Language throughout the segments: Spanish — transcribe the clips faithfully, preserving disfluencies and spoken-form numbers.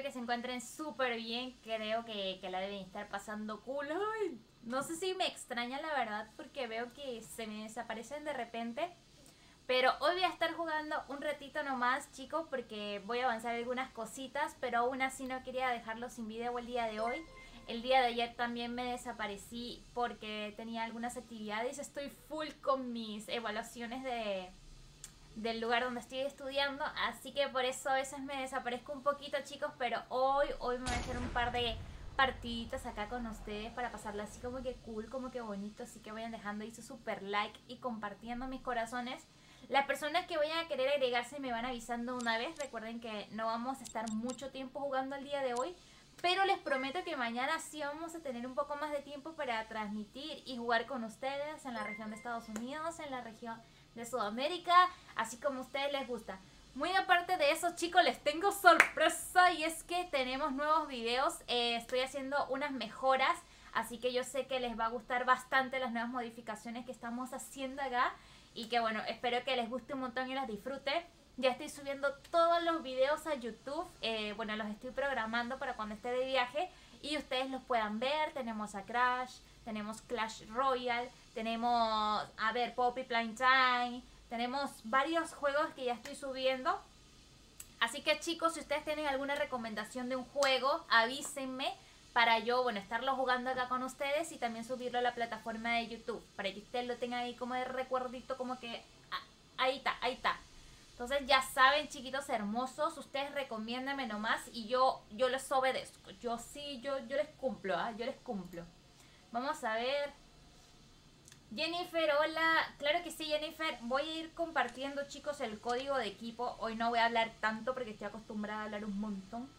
que se encuentren súper bien. Creo que, que la deben estar pasando cool. Ay, no sé si me extraña la verdad porque veo que se me desaparecen de repente. Pero hoy voy a estar jugando un ratito nomás, chicos, porque voy a avanzar algunas cositas, pero aún así no quería dejarlo sin video el día de hoy. El día de ayer también me desaparecí porque tenía algunas actividades. Estoy full con mis evaluaciones de, del lugar donde estoy estudiando, así que por eso a veces me desaparezco un poquito, chicos, pero hoy, hoy me voy a hacer un par de partiditas acá con ustedes para pasarla así como que cool, como que bonito, así que vayan dejando ahí su super like y compartiendo mis corazones. Las personas que vayan a querer agregarse me van avisando una vez. Recuerden que no vamos a estar mucho tiempo jugando el día de hoy, pero les prometo que mañana sí vamos a tener un poco más de tiempo para transmitir y jugar con ustedes en la región de Estados Unidos, en la región de Sudamérica, así como a ustedes les gusta. Muy aparte de eso, chicos, les tengo sorpresa y es que tenemos nuevos videos. Eh, estoy haciendo unas mejoras, así que yo sé que les va a gustar bastante las nuevas modificaciones que estamos haciendo acá. Y que bueno, espero que les guste un montón y las disfrute. Ya estoy subiendo todos los videos a YouTube. Eh, bueno, los estoy programando para cuando esté de viaje y ustedes los puedan ver. Tenemos a Crash, tenemos Clash Royale, tenemos, a ver, Poppy Playtime. Tenemos varios juegos que ya estoy subiendo. Así que chicos, si ustedes tienen alguna recomendación de un juego, avísenme para yo, bueno, estarlo jugando acá con ustedes y también subirlo a la plataforma de YouTube, para que ustedes lo tengan ahí como de recuerdito, como que ah, ahí está, ahí está. Entonces ya saben, chiquitos hermosos, ustedes recomiéndenme nomás y yo yo les obedezco. Yo sí, yo, yo les cumplo, ¿eh? Yo les cumplo. Vamos a ver. Jennifer, hola. Claro que sí, Jennifer. Voy a ir compartiendo, chicos, el código de equipo. Hoy no voy a hablar tanto porque estoy acostumbrada a hablar un montón.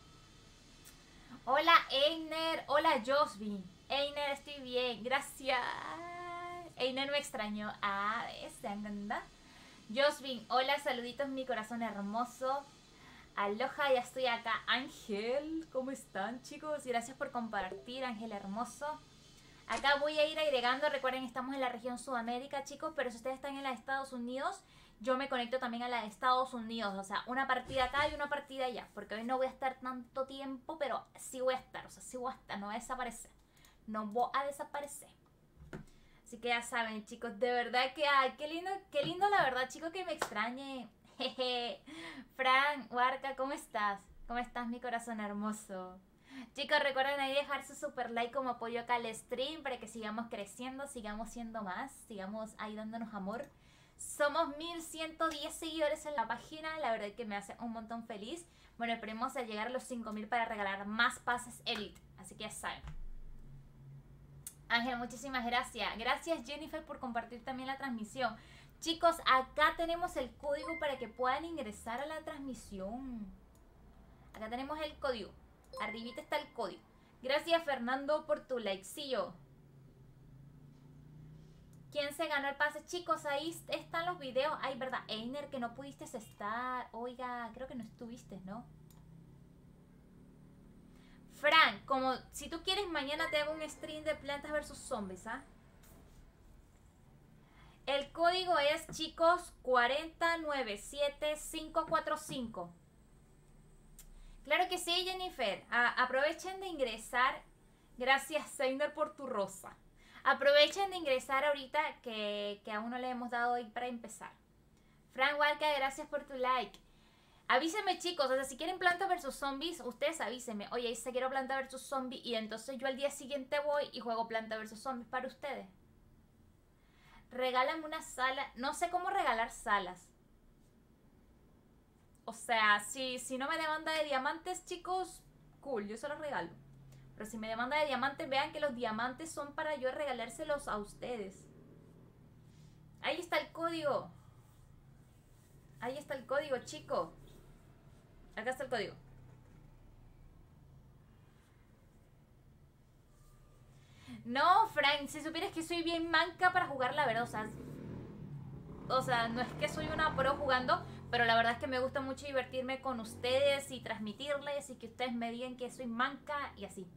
Hola Einer, hola Josby. Einer, estoy bien, gracias. Einer me extrañó. Ah, ¿ves? ¿Anda? Josby, hola, saluditos, mi corazón hermoso. Aloha, ya estoy acá. Ángel, ¿cómo están, chicos? Gracias por compartir, Ángel hermoso. Acá voy a ir agregando, recuerden, estamos en la región Sudamérica, chicos, pero si ustedes están en los Estados Unidos, yo me conecto también a la de Estados Unidos, o sea, una partida acá y una partida allá, porque hoy no voy a estar tanto tiempo, pero sí voy a estar, o sea, sí voy a estar, no voy a desaparecer, no voy a desaparecer. Así que ya saben, chicos, de verdad que, ay, qué lindo, qué lindo la verdad, chicos, que me extrañe. Jeje. Fran, Huarca, ¿cómo estás? ¿Cómo estás, mi corazón hermoso? Chicos, recuerden ahí dejar su super like como apoyo acá al stream para que sigamos creciendo, sigamos siendo más, sigamos ahí dándonos amor. Somos mil ciento diez seguidores en la página, la verdad que me hace un montón feliz. Bueno, esperemos a llegar a los cinco mil para regalar más pases Elite, así que ya saben. Ángel, muchísimas gracias. Gracias Jennifer por compartir también la transmisión. Chicos, acá tenemos el código para que puedan ingresar a la transmisión. Acá tenemos el código. Arribita está el código. Gracias Fernando por tu likecillo. ¿Quién se ganó el pase? Chicos, ahí están los videos. Ay, verdad, Einer, que no pudiste estar. Oiga, creo que no estuviste, ¿no? Fran, como si tú quieres, mañana te hago un stream de Plantas versus Zombies, ¿ah? El código es, chicos, cuatro nueve siete cinco cuatro cinco. Claro que sí, Jennifer. A aprovechen de ingresar. Gracias, Seiner, por tu rosa. Aprovechen de ingresar ahorita que, que aún no le hemos dado ahí para empezar. Fran Walca, gracias por tu like. Avísenme, chicos, o sea, si quieren Planta versus Zombies, ustedes avísenme. Oye, si quiero Planta versus Zombies y entonces yo al día siguiente voy y juego Planta versus Zombies para ustedes. Regalan una sala. No sé cómo regalar salas. O sea, si, si no me demanda de diamantes, chicos, cool, yo se los regalo. Pero si me demanda de diamantes, vean que los diamantes son para yo regalárselos a ustedes. Ahí está el código. Ahí está el código, chicos. Acá está el código. No, Frank, si supieras que soy bien manca para jugar, la verdad, o sea... O sea, no es que soy una pro jugando, pero la verdad es que me gusta mucho divertirme con ustedes y transmitirles y que ustedes me digan que soy manca y así.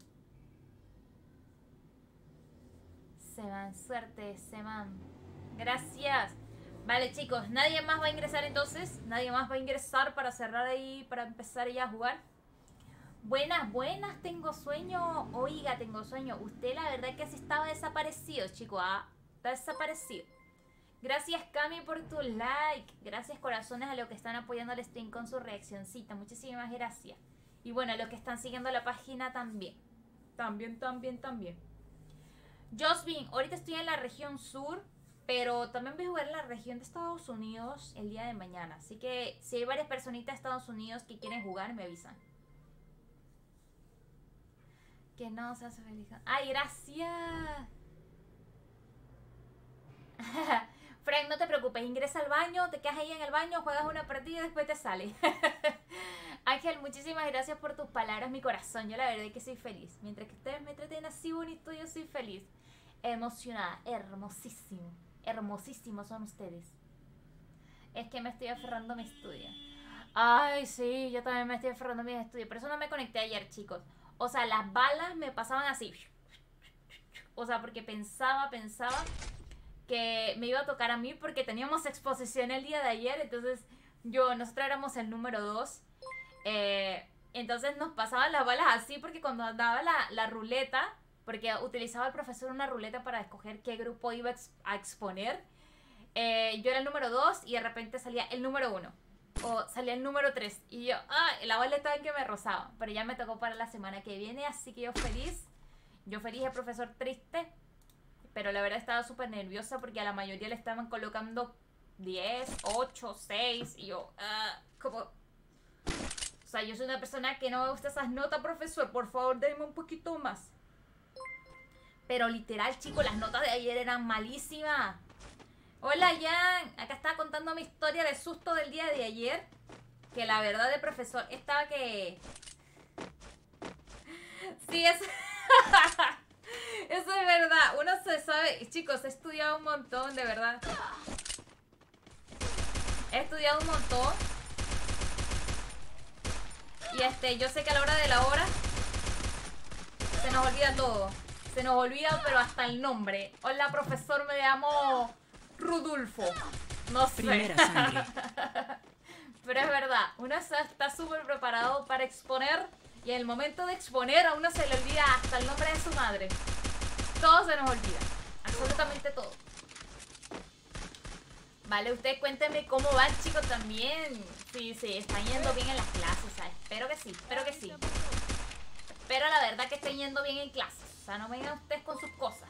Se van, suerte, se van. Gracias. Vale, chicos, nadie más va a ingresar entonces. Nadie más va a ingresar para cerrar ahí, para empezar ya a jugar. Buenas, buenas, tengo sueño. Oiga, tengo sueño. Usted la verdad que sí estaba desaparecido, chico. Ah, está desaparecido. Gracias, Cami, por tu like. Gracias, corazones, a los que están apoyando al stream con su reaccioncita. Muchísimas gracias. Y bueno, a los que están siguiendo la página también. También, también, también. Josvin, ahorita estoy en la región sur, pero también voy a jugar en la región de Estados Unidos el día de mañana. Así que si hay varias personitas de Estados Unidos que quieren jugar, me avisan. Que no se hace feliz. ¡Ay, gracias! Frank, no te preocupes, ingresa al baño, te quedas ahí en el baño, juegas una partida y después te sales. Ángel, muchísimas gracias por tus palabras, mi corazón. Yo la verdad es que soy feliz. Mientras que ustedes me traten así bonito, yo soy feliz. Emocionada, hermosísimo. Hermosísimos son ustedes. Es que me estoy aferrando a mi estudio. Ay, sí, yo también me estoy aferrando a mis estudios. Por eso no me conecté ayer, chicos. O sea, las balas me pasaban así. O sea, porque pensaba, pensaba que me iba a tocar a mí porque teníamos exposición el día de ayer. Entonces, yo, nosotros éramos el número dos. Eh, entonces nos pasaban las balas así porque cuando daba la, la ruleta, porque utilizaba el profesor una ruleta para escoger qué grupo iba a, ex, a exponer, eh, yo era el número dos y de repente salía el número uno. O salía el número tres. Y yo, ah, la bola estaba en que me rozaba. Pero ya me tocó para la semana que viene. Así que yo feliz. Yo feliz, el profesor triste. Pero la verdad estaba súper nerviosa porque a la mayoría le estaban colocando diez, ocho, seis. Y yo, ah, como... O sea, yo soy una persona que no me gusta esas notas, profesor. Por favor, denme un poquito más. Pero literal, chicos, las notas de ayer eran malísimas. Hola, Jan. Acá estaba contando mi historia de susto del día de ayer. Que la verdad, el profesor estaba que... Sí, es... Eso es verdad. Uno se sabe... Chicos, he estudiado un montón, de verdad. He estudiado un montón. Y este, yo sé que a la hora de la hora se nos olvida todo. Se nos olvida, pero hasta el nombre. Hola, profesor, me llamo... Rudulfo. No sé. Primera sangre. Pero es verdad, uno está súper preparado para exponer y en el momento de exponer a uno se le olvida hasta el nombre de su madre. Todo se nos olvida. Absolutamente todo. Vale, ustedes cuéntenme cómo van, chicos, también. Sí, sí, están yendo bien en las clases, o sea, espero que sí, espero que sí. Pero la verdad que estén yendo bien en clases. O sea, no vengan ustedes con sus cosas.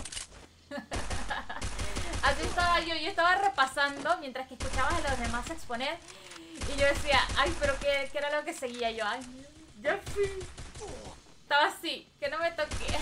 Así estaba yo, yo estaba repasando mientras que escuchaba a los demás exponer y yo decía, ay, pero qué, qué era lo que seguía yo, ay, ya fui. Estaba así, que no me toque.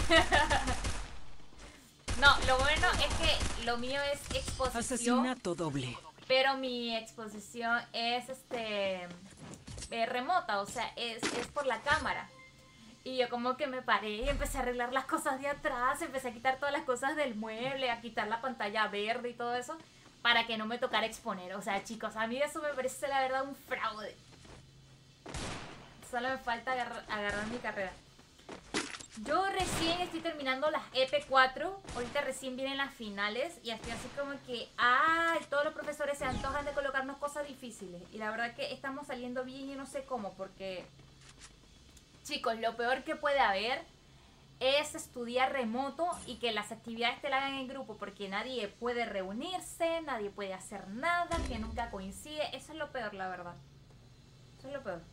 No, lo bueno es que lo mío es exposición. Asesinato doble. Pero mi exposición es este eh, remota, o sea, es, es por la cámara. Y yo como que me paré y empecé a arreglar las cosas de atrás, empecé a quitar todas las cosas del mueble, a quitar la pantalla verde y todo eso, para que no me tocara exponer. O sea, chicos, a mí eso me parece la verdad un fraude. Solo me falta agarrar, agarrar mi carrera. Yo recién estoy terminando las E P cuatro, ahorita recién vienen las finales y estoy así como que, ah, todos los profesores se antojan de colocarnos cosas difíciles. Y la verdad que estamos saliendo bien y no sé cómo, porque... Chicos, lo peor que puede haber es estudiar remoto y que las actividades te la hagan en grupo porque nadie puede reunirse, nadie puede hacer nada, que nunca coincide. Eso es lo peor, la verdad. Eso es lo peor.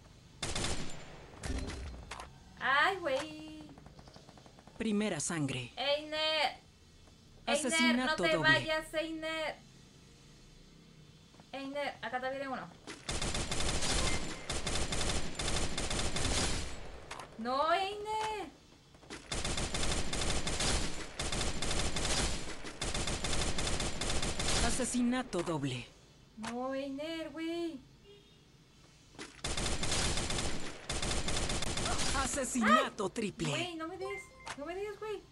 Ay, güey. Primera sangre. Einer. Einer, no Asesinato te doble. vayas, Einer. Einer, acá te viene uno. No, Einer. Asesinato doble. No, Einer, güey. Asesinato triple. Güey, no me des. No me des, güey.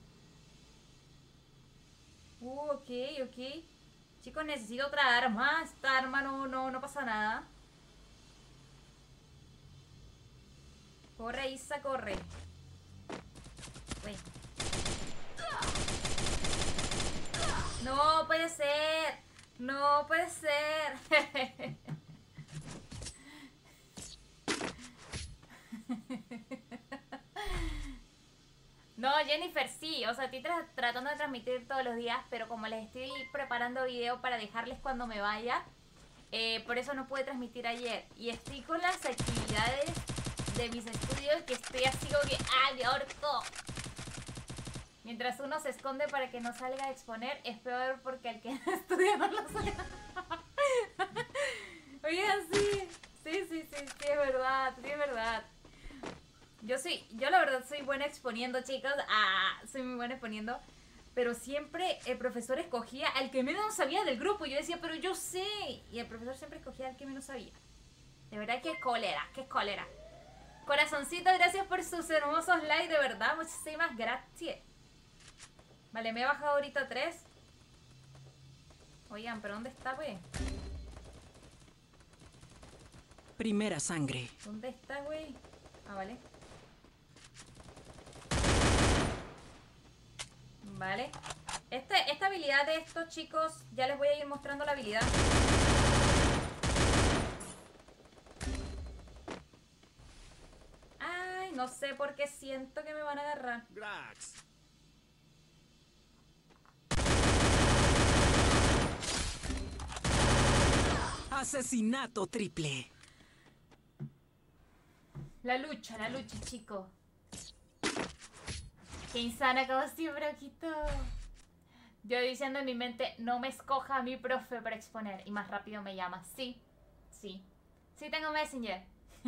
Uh, ok, ok. Chicos, necesito otra arma. Esta arma no, no, no pasa nada. Corre, Isa, corre. Güey. No puede ser. No puede ser. No, Jennifer, sí, o sea, estoy tra tratando de transmitir todos los días, pero como les estoy preparando video para dejarles cuando me vaya, eh, por eso no pude transmitir ayer. Y estoy con las actividades de mis estudios que estoy así como que, ¡ah, me ahorco! Mientras uno se esconde para que no salga a exponer, es peor porque el que estudia no lo sabe. Oigan, sí, sí, sí, sí, sí, es verdad, sí, es verdad. Yo soy, yo la verdad soy buena exponiendo, chicos. Ah, soy muy buena exponiendo. Pero siempre el profesor escogía al que menos sabía del grupo. Y yo decía, pero yo sé. Y el profesor siempre escogía al que menos sabía. De verdad, que cólera, qué cólera. Corazoncito, gracias por sus hermosos likes, de verdad. Muchísimas gracias. Vale, me he bajado ahorita tres. Oigan, pero ¿dónde está, güey? Primera sangre. ¿Dónde está, güey? Ah, vale. Vale. Este, esta habilidad de estos chicos, ya les voy a ir mostrando la habilidad. Ay, no sé por qué siento que me van a agarrar. Grax. Asesinato triple. La lucha, la lucha, chicos. Qué insana como siempre, Ojito. Yo diciendo en mi mente, no me escoja a mi profe para exponer. Y más rápido me llama. Sí, sí. Sí tengo Messenger.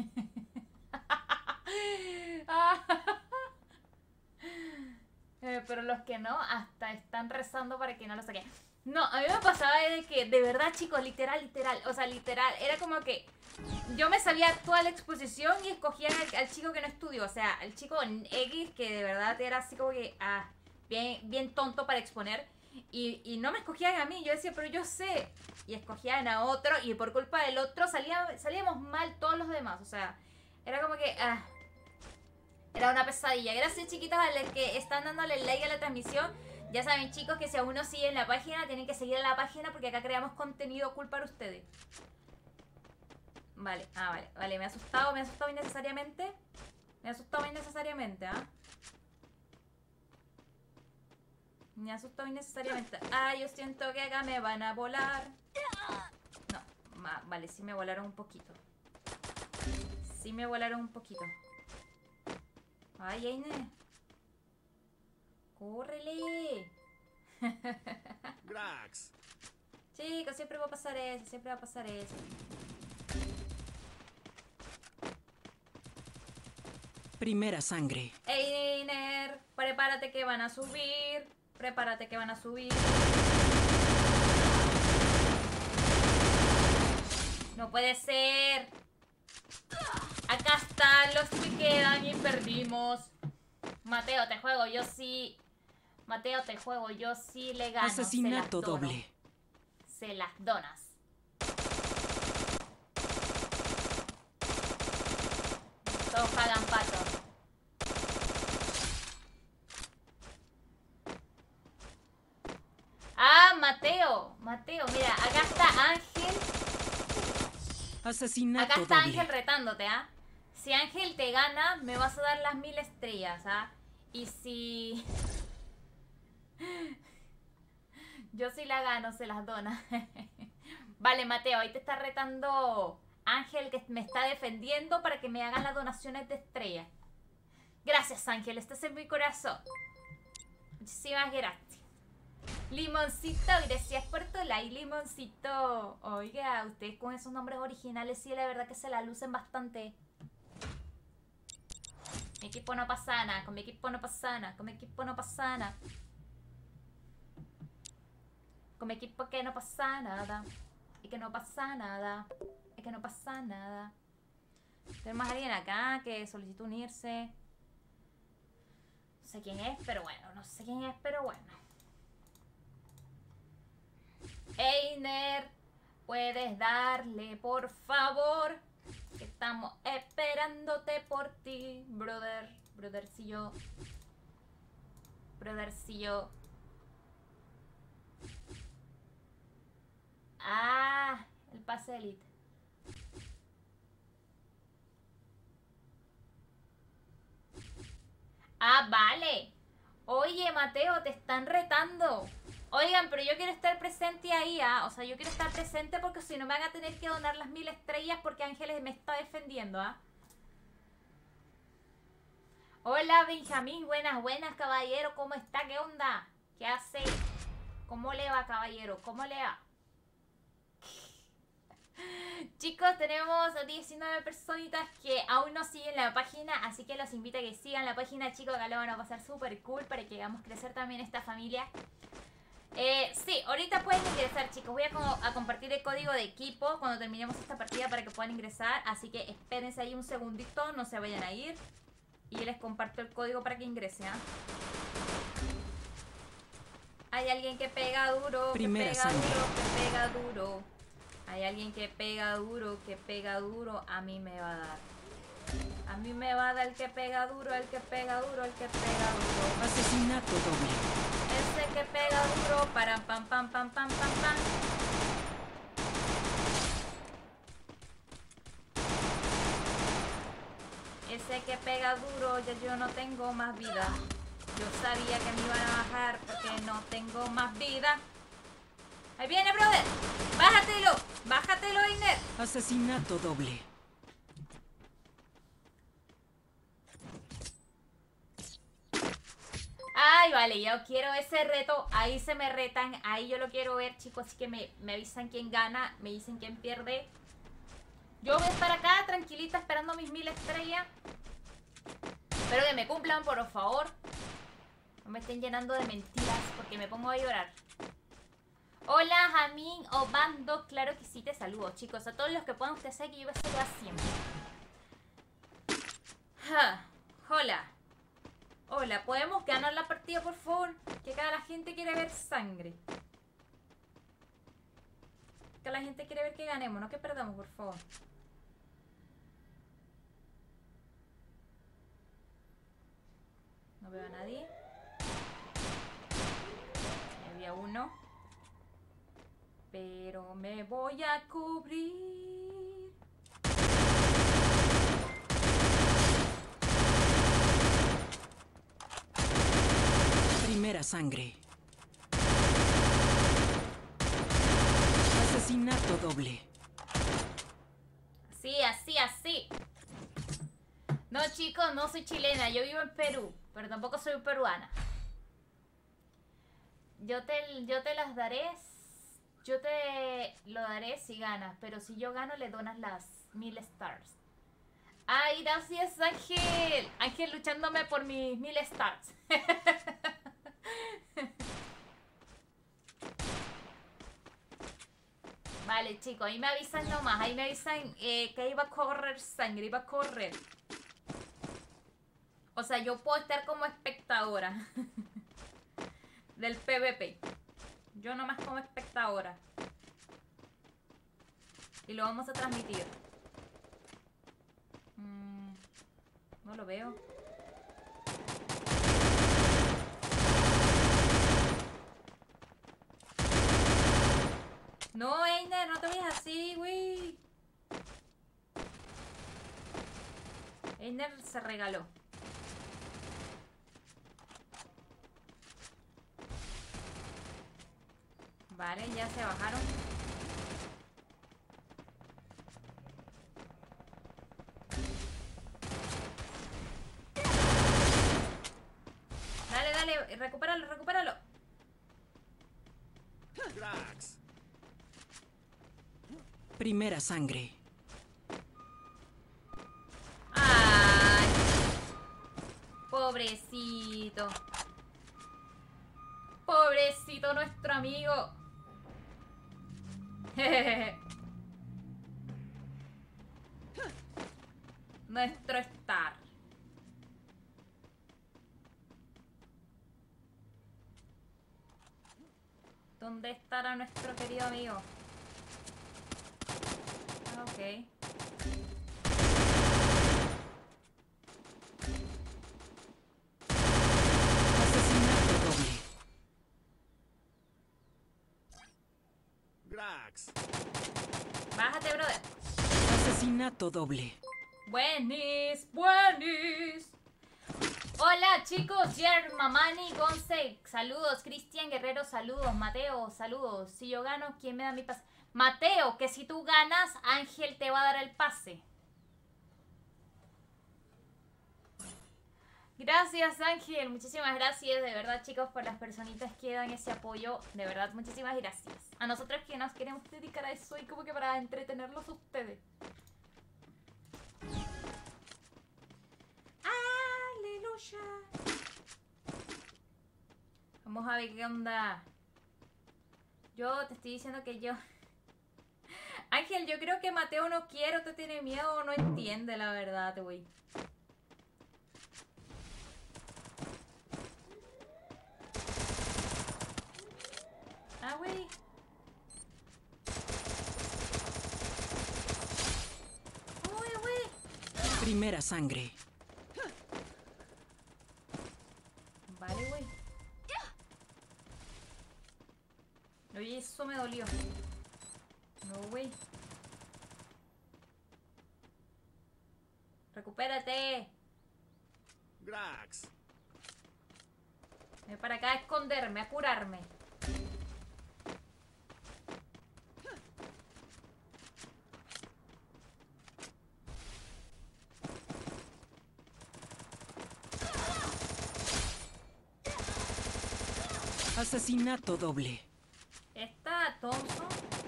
eh, pero los que no, hasta están rezando para que no lo saquen. No, a mí me pasaba de que, de verdad, chicos, literal, literal. O sea, literal, era como que yo me sabía toda la exposición y escogía al, al chico que no estudió. O sea, al chico X, que de verdad era así como que, ah, bien, bien tonto para exponer. Y, y no me escogían a mí. Yo decía, pero yo sé. Y escogían a otro. Y por culpa del otro salía, salíamos mal todos los demás. O sea, era como que, ah, era una pesadilla. Gracias, chiquitas, a los que están dándole like a la transmisión. Ya saben, chicos, que si aún no siguen la página, tienen que seguir a la página porque acá creamos contenido cool para ustedes. Vale, ah, vale, vale, me he asustado, me he asustado innecesariamente. Me he asustado innecesariamente, ¿ah? ¿eh? Me he asustado innecesariamente. Ah, yo siento que acá me van a volar. No, ma, vale, sí me volaron un poquito. Sí me volaron un poquito. Ay, Aine. ¡Córrele! Grax. Chicos, siempre va a pasar eso, siempre va a pasar eso. Primera sangre. Einer, prepárate que van a subir. Prepárate que van a subir. No puede ser. Acá están los que quedan y perdimos. Mateo, te juego, yo sí. Mateo, te juego, yo sí le gano. Asesinato doble. Se las donas. Todos pagan pato. Ah, Mateo. Mateo, mira, acá está Ángel. Asesinato Acá está doble. Ángel retándote, ¿ah? Si Ángel te gana, me vas a dar las mil estrellas, ¿ah? Y si... yo sí la gano, se las dona. Vale, Mateo, ahí te está retando Ángel, que me está defendiendo para que me hagan las donaciones de estrellas. Gracias, Ángel, estás en mi corazón. Muchísimas gracias. Limoncito, gracias por tu like, Limoncito. Oiga, ustedes con esos nombres originales sí, la verdad que se la lucen bastante. Mi equipo no pasa nada, con mi equipo no pasa nada, con mi equipo no pasa nada. Con mi equipo que no pasa nada. Y que no pasa nada. Y que no pasa nada. Tenemos a alguien acá que solicitó unirse. No sé quién es, pero bueno. No sé quién es, pero bueno. Einer, puedes darle, por favor. Que estamos esperándote por ti, brother. Brothercillo. Brothercillo. Ah, el pase elite. Ah, vale. Oye, Mateo, te están retando. Oigan, pero yo quiero estar presente ahí, ¿ah? O sea, yo quiero estar presente porque si no me van a tener que donar las mil estrellas porque Ángeles me está defendiendo, ¿ah? Hola, Benjamín. Buenas, buenas, caballero. ¿Cómo está? ¿Qué onda? ¿Qué hace? ¿Cómo le va, caballero? ¿Cómo le va? Chicos, tenemos diecinueve personitas que aún no siguen la página, así que los invito a que sigan la página, chicos, acá lo van a pasar súper cool para que hagamos crecer también esta familia. Eh, sí, ahorita pueden ingresar, chicos. Voy a, co a compartir el código de equipo cuando terminemos esta partida para que puedan ingresar, así que espérense ahí un segundito, no se vayan a ir. Y les comparto el código para que ingresen, ¿eh? Hay alguien que pega duro, Primera que pega sangre. duro, que pega duro. Hay alguien que pega duro, que pega duro, a mí me va a dar. A mí me va a dar el que pega duro, el que pega duro, el que pega duro. Asesinato doble. Ese que pega duro, para pam pam pam pam pam pam. Ese que pega duro, ya yo no tengo más vida. Yo sabía que me iban a bajar porque no tengo más vida. Ahí viene, brother. Bájatelo. Bájatelo, Iner. Asesinato doble. Ay, vale, yo quiero ese reto. Ahí se me retan. Ahí yo lo quiero ver, chicos. Así que me, me avisan quién gana. Me dicen quién pierde. Yo voy a estar acá tranquilita esperando mis mil estrellas. Espero que me cumplan, por favor. No me estén llenando de mentiras porque me pongo a llorar. Hola, Jamín Obando. Claro que sí, te saludo, chicos. A todos los que puedan, ustedes saben que yo voy a saludar siempre. Ja, hola. Hola, ¿podemos ganar la partida, por favor? Que acá la gente quiere ver sangre. Que la gente quiere ver que ganemos, no que perdamos, por favor. No veo a nadie. Había uno. Pero me voy a cubrir. Primera sangre. Asesinato doble. Sí, así, así. No, chicos, no soy chilena. Yo vivo en Perú, pero tampoco soy peruana. Yo te, yo te las daré. Yo te lo daré si ganas, pero si yo gano le donas las mil stars. Ay, gracias, Ángel. Ángel luchándome por mis mil stars. Vale, chicos, ahí me avisan nomás. Ahí me avisan eh, que iba a correr sangre, iba a correr. O sea, yo puedo estar como espectadora del PvP. Yo nomás como espectadora. Y lo vamos a transmitir. Mm, no lo veo. No, Einer, no te vayas así, güey. Einer se regaló. Vale, ya se bajaron. Dale, dale, recupéralo, recupéralo. Cracks. Primera sangre. Ay, pobrecito. Pobrecito nuestro amigo. Nuestro Star. ¿Dónde estará nuestro querido amigo? Ah, ok. Asesinato doble. Cracks. Bájate, brother. Asesinato doble. Buenis, buenis. Hola, Hola chicos, Jer, Mamani, Gonce, saludos. Cristian Guerrero, saludos. Mateo, saludos. Si yo gano, ¿quién me da mi pase? Mateo, que si tú ganas, Ángel te va a dar el pase. Gracias Ángel, muchísimas gracias de verdad chicos por las personitas que dan ese apoyo, de verdad muchísimas gracias. A nosotros que nos queremos dedicar a eso y como que para entretenerlos a ustedes. Aleluya. Vamos a ver qué onda. Yo te estoy diciendo que yo... Ángel, yo creo que Mateo no quiere o te tiene miedo o no entiende la verdad, güey. Ah, güey. Uy, güey. Primera sangre. Vale, güey. Oye, eso me dolió. No, güey. Recupérate. Grax. Ven para acá a esconderme, a curarme. Asesinato doble. Esta Thompson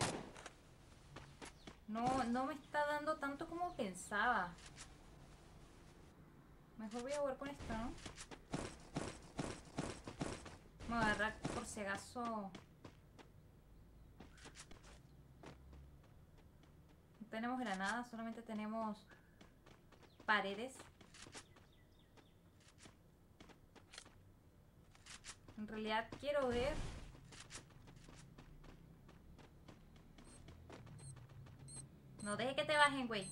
no, no me está dando tanto como pensaba. Mejor voy a jugar con esta, ¿no? Vamos a agarrar por si acaso. No tenemos granadas, solamente tenemos paredes. En realidad quiero ver. No deje que te bajen, güey.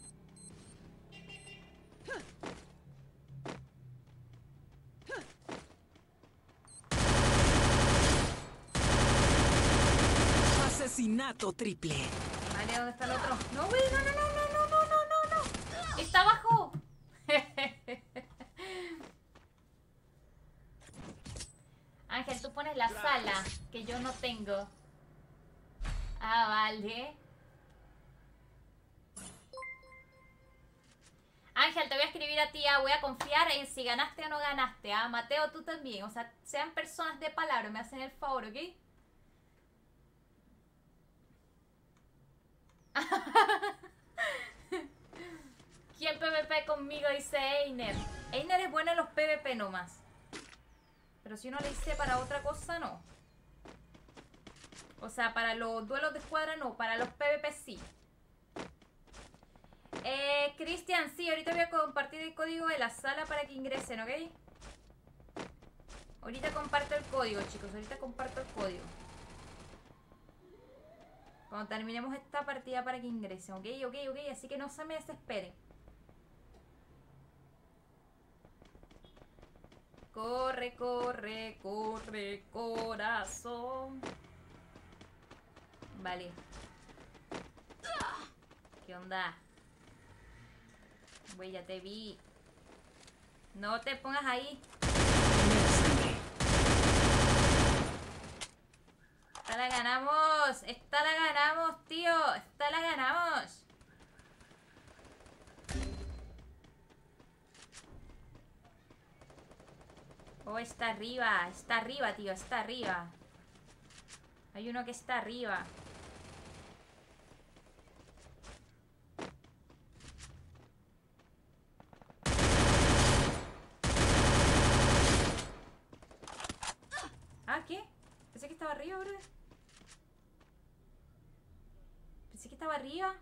Asesinato triple. Vale, ¿dónde está el otro? No, güey, no, no, no, no, no, no, no, no, no. Está abajo. Ángel, tú pones la sala que yo no tengo. Ah, vale. Ángel, te voy a escribir a ti, ah, voy a confiar en si ganaste o no ganaste. Ah, Mateo, tú también. O sea, sean personas de palabra, me hacen el favor, ¿ok? ¿Quién PvP conmigo? Dice Einer. Einer es bueno en los PvP nomás. Pero si uno le hice para otra cosa, no. O sea, para los duelos de escuadra no, para los PvP sí. Eh, Cristian, sí, ahorita voy a compartir el código de la sala para que ingresen, ¿ok? Ahorita comparto el código, chicos, ahorita comparto el código. Cuando terminemos esta partida para que ingresen, ¿ok? Ok, ok, así que no se me desesperen. Corre, corre, corre, corazón. Vale. ¿Qué onda? Güey, ya te vi. No te pongas ahí. Primera sangre. Esta la ganamos. Esta la ganamos, tío. Esta la ganamos. Oh, está arriba. Está arriba, tío. Está arriba. Hay uno que está arriba. Ah, ¿qué? Pensé que estaba arriba, bro. Pensé que estaba arriba.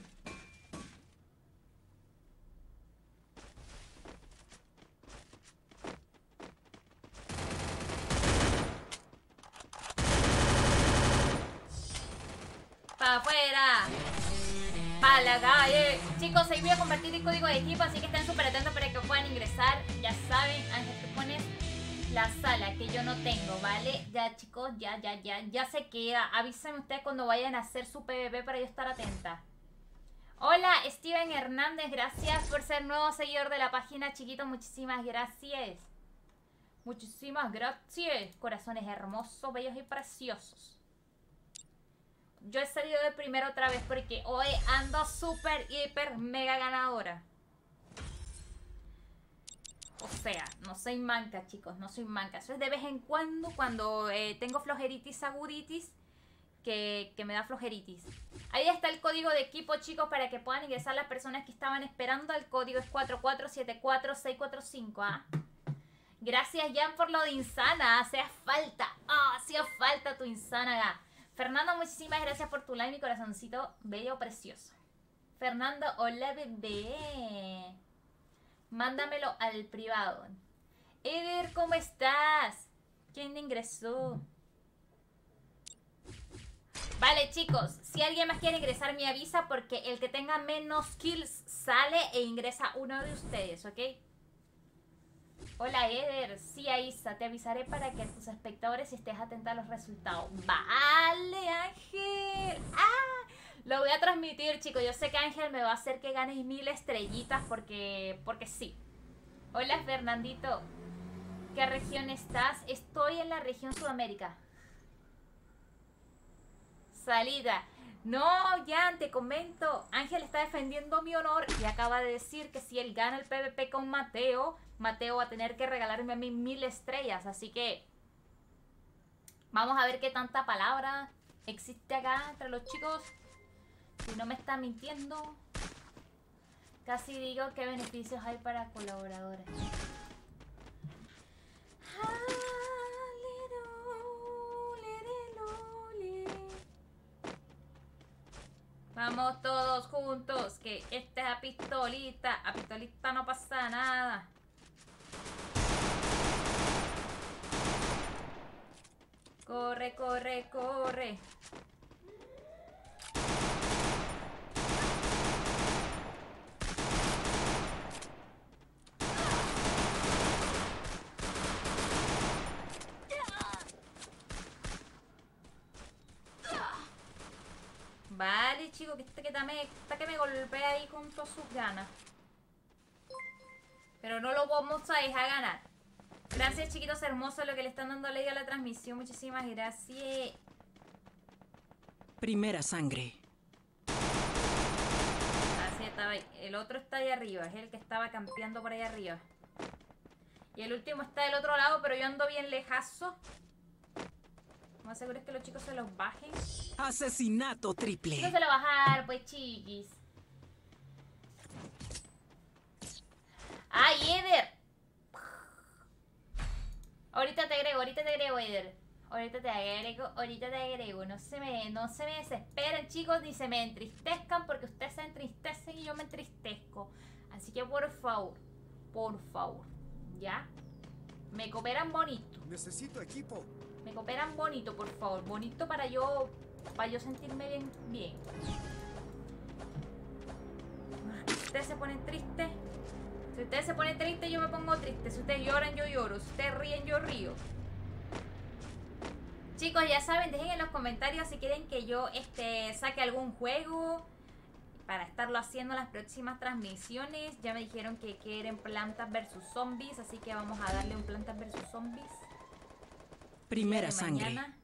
¡Pa' afuera! ¡Pa' la calle! Chicos, ahí voy a compartir el código de equipo, así que estén súper atentos para que puedan ingresar. Ya saben, Ángel, tú pones la sala que yo no tengo, ¿vale? Ya, chicos, ya, ya, ya, ya se queda. Avísenme ustedes cuando vayan a hacer su PvP para yo estar atenta. Hola, Steven Hernández, gracias por ser nuevo seguidor de la página, chiquito, muchísimas gracias. Muchísimas gracias, corazones hermosos, bellos y preciosos. Yo he salido de primero otra vez porque hoy ando súper, hiper, mega ganadora. O sea, no soy manca, chicos, no soy manca. Eso es de vez en cuando, cuando eh, tengo flojeritis aguditis, que, que me da flojeritis. Ahí está el código de equipo, chicos, para que puedan ingresar las personas que estaban esperando. El código es cuatro cuatro siete cuatro seis cuatro cinco, ¿ah? Gracias, Jan, por lo de Insana. Hacía falta. Ah, oh, hacía falta tu Insana. Fernando, muchísimas gracias por tu like, mi corazoncito bello, precioso. Fernando, hola, bebé. Mándamelo al privado. Eder, ¿cómo estás? ¿Quién ingresó? Vale, chicos, si alguien más quiere ingresar me avisa, porque el que tenga menos kills sale e ingresa uno de ustedes, ¿ok? Hola, Eder. Sí, Aisa, te avisaré para que tus espectadores estés atenta a los resultados. Vale, Ángel. ¡Ah! Lo voy a transmitir, chicos. Yo sé que Ángel me va a hacer que gane mil estrellitas porque, porque sí. Hola, Fernandito. ¿Qué región estás? Estoy en la región Sudamérica. Salida. No, Jan, te comento. Ángel está defendiendo mi honor y acaba de decir que si él gana el PvP con Mateo, Mateo va a tener que regalarme a mí mil estrellas. Así que vamos a ver qué tanta palabra existe acá entre los chicos. Si no me está mintiendo. Casi digo qué beneficios hay para colaboradores. Vamos todos juntos, que esta es a pistolita. A pistolita no pasa nada. Corre, corre, corre. Vale, chico, que este que me, está que me golpea ahí con todas sus ganas. Pero no lo vamos a dejar ganar. Gracias, chiquitos hermosos, lo que le están dando ley a la transmisión. Muchísimas gracias. Primera sangre. Así estaba ahí. El otro está ahí arriba. Es el que estaba campeando por ahí arriba. Y el último está del otro lado, pero yo ando bien lejazo. Lo más seguro es que los chicos se los bajen. Asesinato triple. No se lo bajar, pues, chiquis. ¡Ay, Eder! Ahorita te agrego, ahorita te agrego, Eder. Ahorita te agrego, ahorita te agrego. No se me, no se me desesperen, chicos, ni se me entristezcan, porque ustedes se entristecen y yo me entristezco. Así que, por favor, por favor, ¿ya? Me cooperan bonito. Necesito equipo. Me cooperan bonito, por favor. Bonito para yo, para yo sentirme bien, bien. Si ustedes se ponen tristes, si ustedes se ponen tristes, yo me pongo triste. Si ustedes lloran, yo lloro. Si ustedes ríen, yo río. Chicos, ya saben, dejen en los comentarios si quieren que yo este, saque algún juego para estarlo haciendo en las próximas transmisiones. Ya me dijeron que quieren Plantas versus Zombies, así que vamos a darle un Plantas versus Zombies. Primera sangre. Mañana.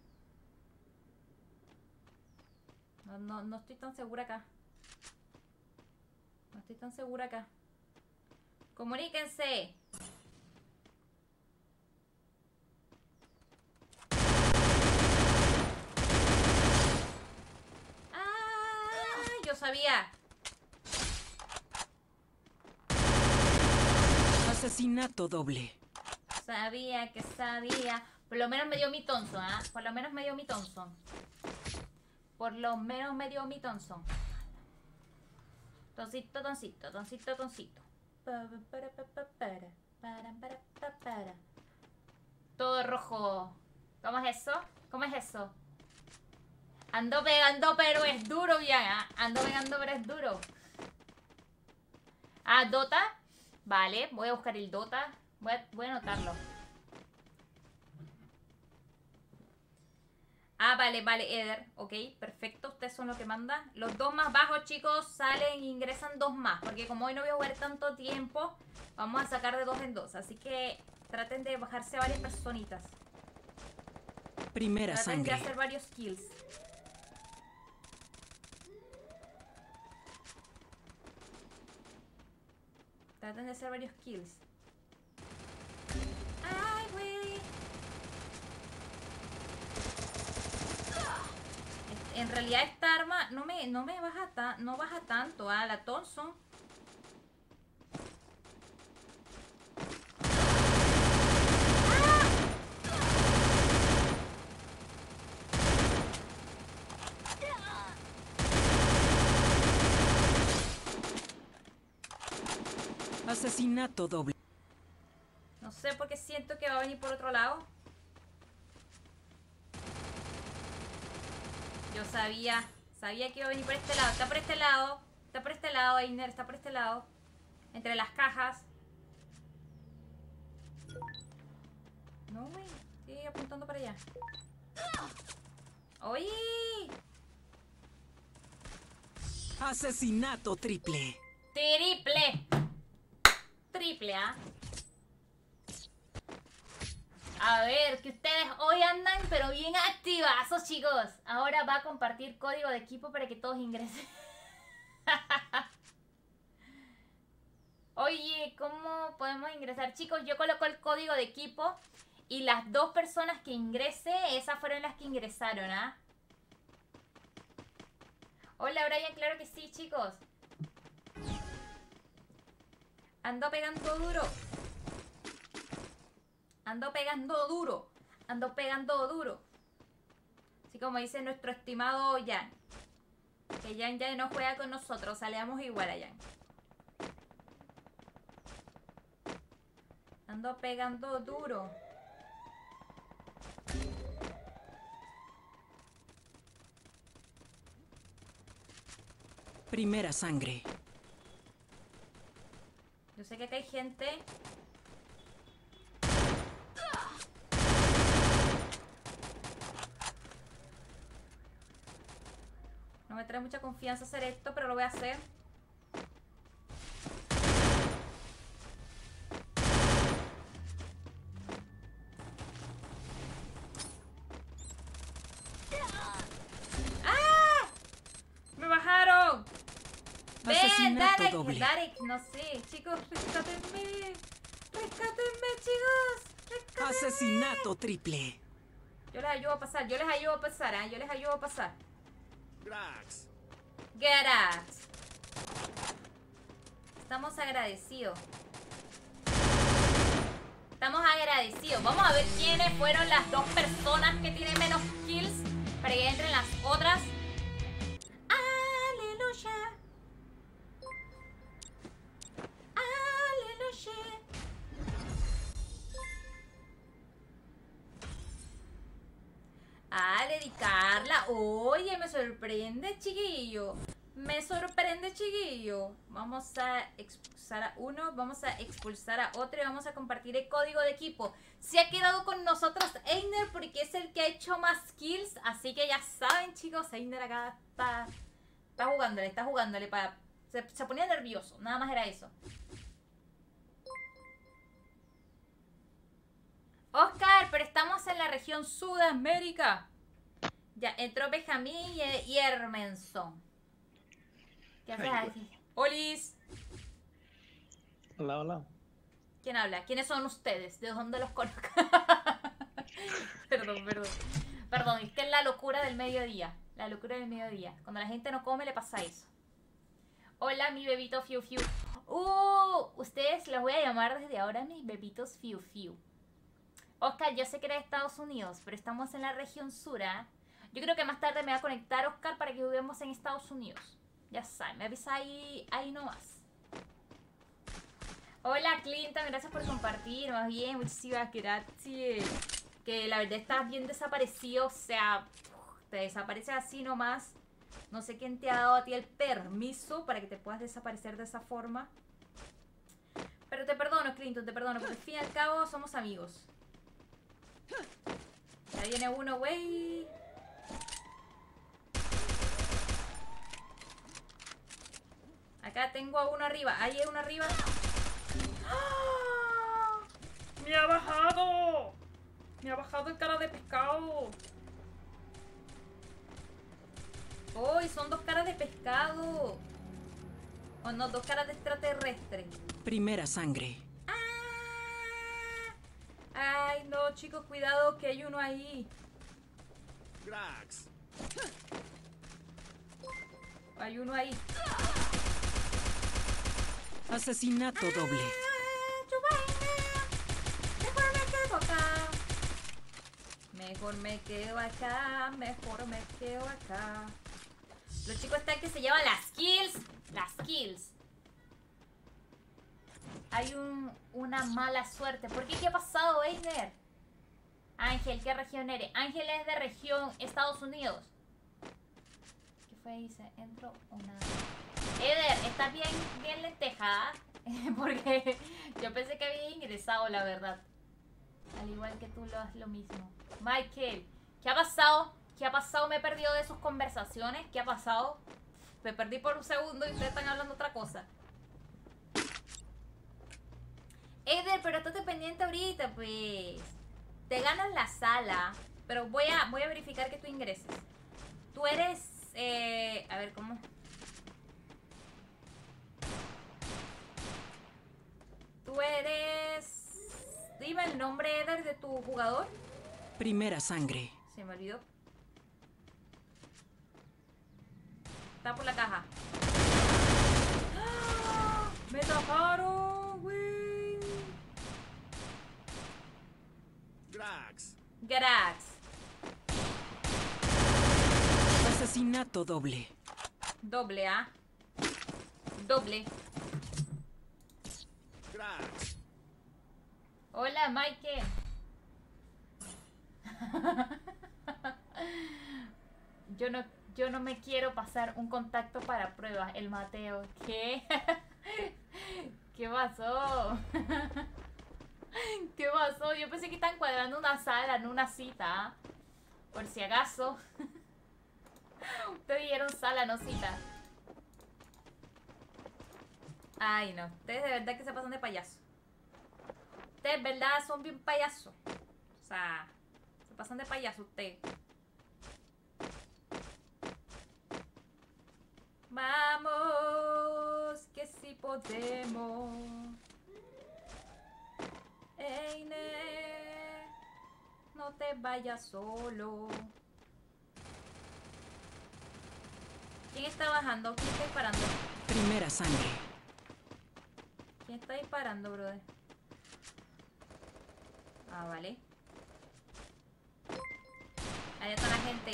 No, no, no estoy tan segura acá. No estoy tan segura acá. Comuníquense. Ah, yo sabía. Asesinato doble. Sabía que sabía. Por lo menos me dio mi Thompson, ¿ah? Por lo menos me dio mi Thompson. Por lo menos me dio mi Thompson. Toncito, toncito, toncito, toncito. Para, para, para, para, para, para, para, para. Todo rojo. ¿Cómo es eso? ¿Cómo es eso? Ando pegando, pero es duro, ya. ¿eh? Ando pegando, pero es duro. Ah, Dota. Vale, voy a buscar el Dota. Voy a, voy a anotarlo. Ah, vale, vale, Eder. Ok, perfecto. Ustedes son los que mandan. Los dos más bajos, chicos, salen e ingresan dos más. Porque como hoy no voy a jugar tanto tiempo, vamos a sacar de dos en dos. Así que Traten de bajarse a varias personitas. Primera Traten de sangre. hacer varios kills. Traten de hacer varios kills. Ay, güey. En realidad esta arma no me, no me baja ta, no baja tanto. Ah, la Thompson. Asesinato doble. No sé por qué siento que va a venir por otro lado. Yo sabía, sabía que iba a venir por este lado. Está por este lado, está por este lado, Einer, está por este lado. Entre las cajas. No, güey, sigue apuntando para allá. ¡Oye! Asesinato triple. Triple. Triple, ¿ah? A ver, que ustedes hoy andan pero bien activazos, chicos. Ahora va a compartir código de equipo para que todos ingresen. Oye, ¿cómo podemos ingresar? Chicos, yo coloco el código de equipo y las dos personas que ingrese, esas fueron las que ingresaron, ¿ah? Hola, Brian, claro que sí, chicos. Ando pegando duro. Ando pegando duro. Ando pegando duro. Así como dice nuestro estimado Jan. Que Jan ya no juega con nosotros. Salíamos igual a Jan. Ando pegando duro. Primera sangre. Yo sé que acá hay gente. No me trae mucha confianza hacer esto, pero lo voy a hacer. ¡Ah! ¡Me bajaron! ¡Ven, Asesinato Darek! doble. Darek, no sé. Chicos, rescátenme. Rescátenme, chicos. Rescátenme. Asesinato triple. Yo les ayudo a pasar, yo les ayudo a pasar, ¿eh? Yo les ayudo a pasar. Grax. Get out. Estamos agradecidos. Estamos agradecidos. Vamos a ver quiénes fueron las dos personas que tienen menos kills para que entren las otras. Aleluya. Aleluya. A dedicarla. Oye, me sorprende, chiquillo. Me sorprende, chiquillo. Vamos a expulsar a uno, vamos a expulsar a otro y vamos a compartir el código de equipo. Se ha quedado con nosotros Einer porque es el que ha hecho más kills. Así que ya saben, chicos, Einer acá está, está jugándole, está jugándole para... Se, se ponía nervioso, nada más era eso. Oscar, pero estamos en la región Sudamérica. Ya, entró Benjamín y, y Hermenson. ¿Qué haces aquí? Olis. Hola, hola. ¿Quién habla? ¿Quiénes son ustedes? ¿De dónde los conozco? Perdón, perdón. Perdón, es que es la locura del mediodía. La locura del mediodía. Cuando la gente no come le pasa eso. Hola, mi bebito Fiu Fiu. Uh, ustedes los voy a llamar desde ahora mis bebitos Fiu Fiu. Oscar, yo sé que eres de Estados Unidos, pero estamos en la región sur, ¿eh? Yo creo que más tarde me va a conectar, Oscar, para que juguemos en Estados Unidos. Ya sabes, me avisa ahí, ahí nomás. Hola, Clinton, gracias por compartir. Más bien, muchísimas gracias. Que la verdad estás bien desaparecido, o sea, te desapareces así nomás. No sé quién te ha dado a ti el permiso para que te puedas desaparecer de esa forma. Pero te perdono, Clinton, te perdono, porque al fin y al cabo somos amigos. Ya viene uno, güey. Acá tengo a uno arriba. Ahí hay uno arriba. ¡Ah! Me ha bajado. Me ha bajado el cara de pescado. ¡Uy! Son dos caras de pescado. O no, dos caras de extraterrestre. Primera sangre. ¡Ah! Ay, no, chicos, cuidado que hay uno ahí. Grax. Hay uno ahí. Asesinato doble. Mejor me quedo acá. Mejor me quedo acá. Mejor me quedo acá. Los chicos están que se llevan las kills. Las kills. Hay un, una mala suerte. ¿Por qué? ¿Qué ha pasado, Einer? Ángel, ¿qué región eres? Ángel es de región Estados Unidos. ¿Qué fue? Dice, entro o nada. Eder, ¿estás bien, bien lenteja? Porque yo pensé que había ingresado, la verdad. Al igual que tú lo haces lo mismo. Michael, ¿qué ha pasado? ¿Qué ha pasado? Me he perdido de sus conversaciones. ¿Qué ha pasado? Me perdí por un segundo y ustedes están hablando otra cosa. Eder, pero estate pendiente ahorita, pues. Te ganas la sala. Pero voy a, voy a verificar que tú ingreses. Tú eres... Eh, a ver, ¿cómo? Tú eres... Dime el nombre, Eder, de tu jugador. Primera sangre. Se me olvidó. Está por la caja. ¡Ah! ¡Me taparon, güey! Grax. Grax. Asesinato doble. Doble A. Doble. Grax. Hola, Michael. Yo no, yo no me quiero pasar un contacto para pruebas. El Mateo. ¿Qué? ¿Qué pasó? ¿Qué pasó? Yo pensé que estaban cuadrando una sala, no una cita. Por si acaso. Ustedes dieron sala, no cita. Ay, no. Ustedes de verdad que se pasan de payaso. Ustedes, ¿verdad? Son bien payasos. O sea, se pasan de payaso ustedes. Vamos, que sí podemos. Eine, no te vayas solo. ¿Quién está bajando? ¿Quién está disparando? Primera sangre. ¿Quién está disparando, brother? Ah, vale. Ahí está la gente.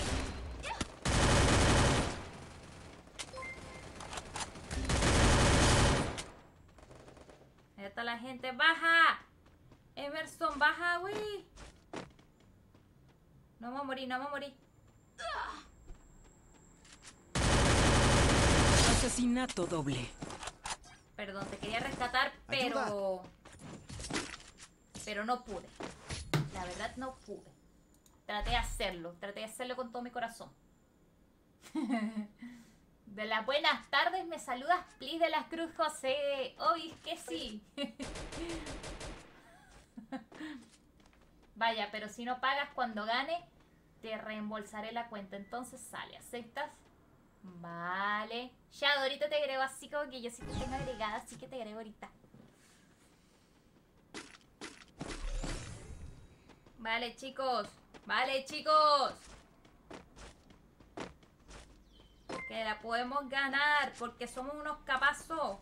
Ahí está la gente. ¡Baja! Emerson, baja, güey. No vamos a morir, no vamos a morir. Asesinato doble. Perdón, te quería rescatar, pero... Ayuda. Pero no pude. La verdad no pude. Traté de hacerlo. Traté de hacerlo con todo mi corazón. De las buenas tardes me saludas, please, de las Cruz José. Hoy es que sí. Vaya, pero si no pagas cuando gane, te reembolsaré la cuenta. Entonces sale, ¿aceptas? Vale. Ya, ahorita te agrego así como que yo sí te tengo agregada, así que te agrego ahorita. Vale, chicos. Vale, chicos. Que la podemos ganar porque somos unos capazos.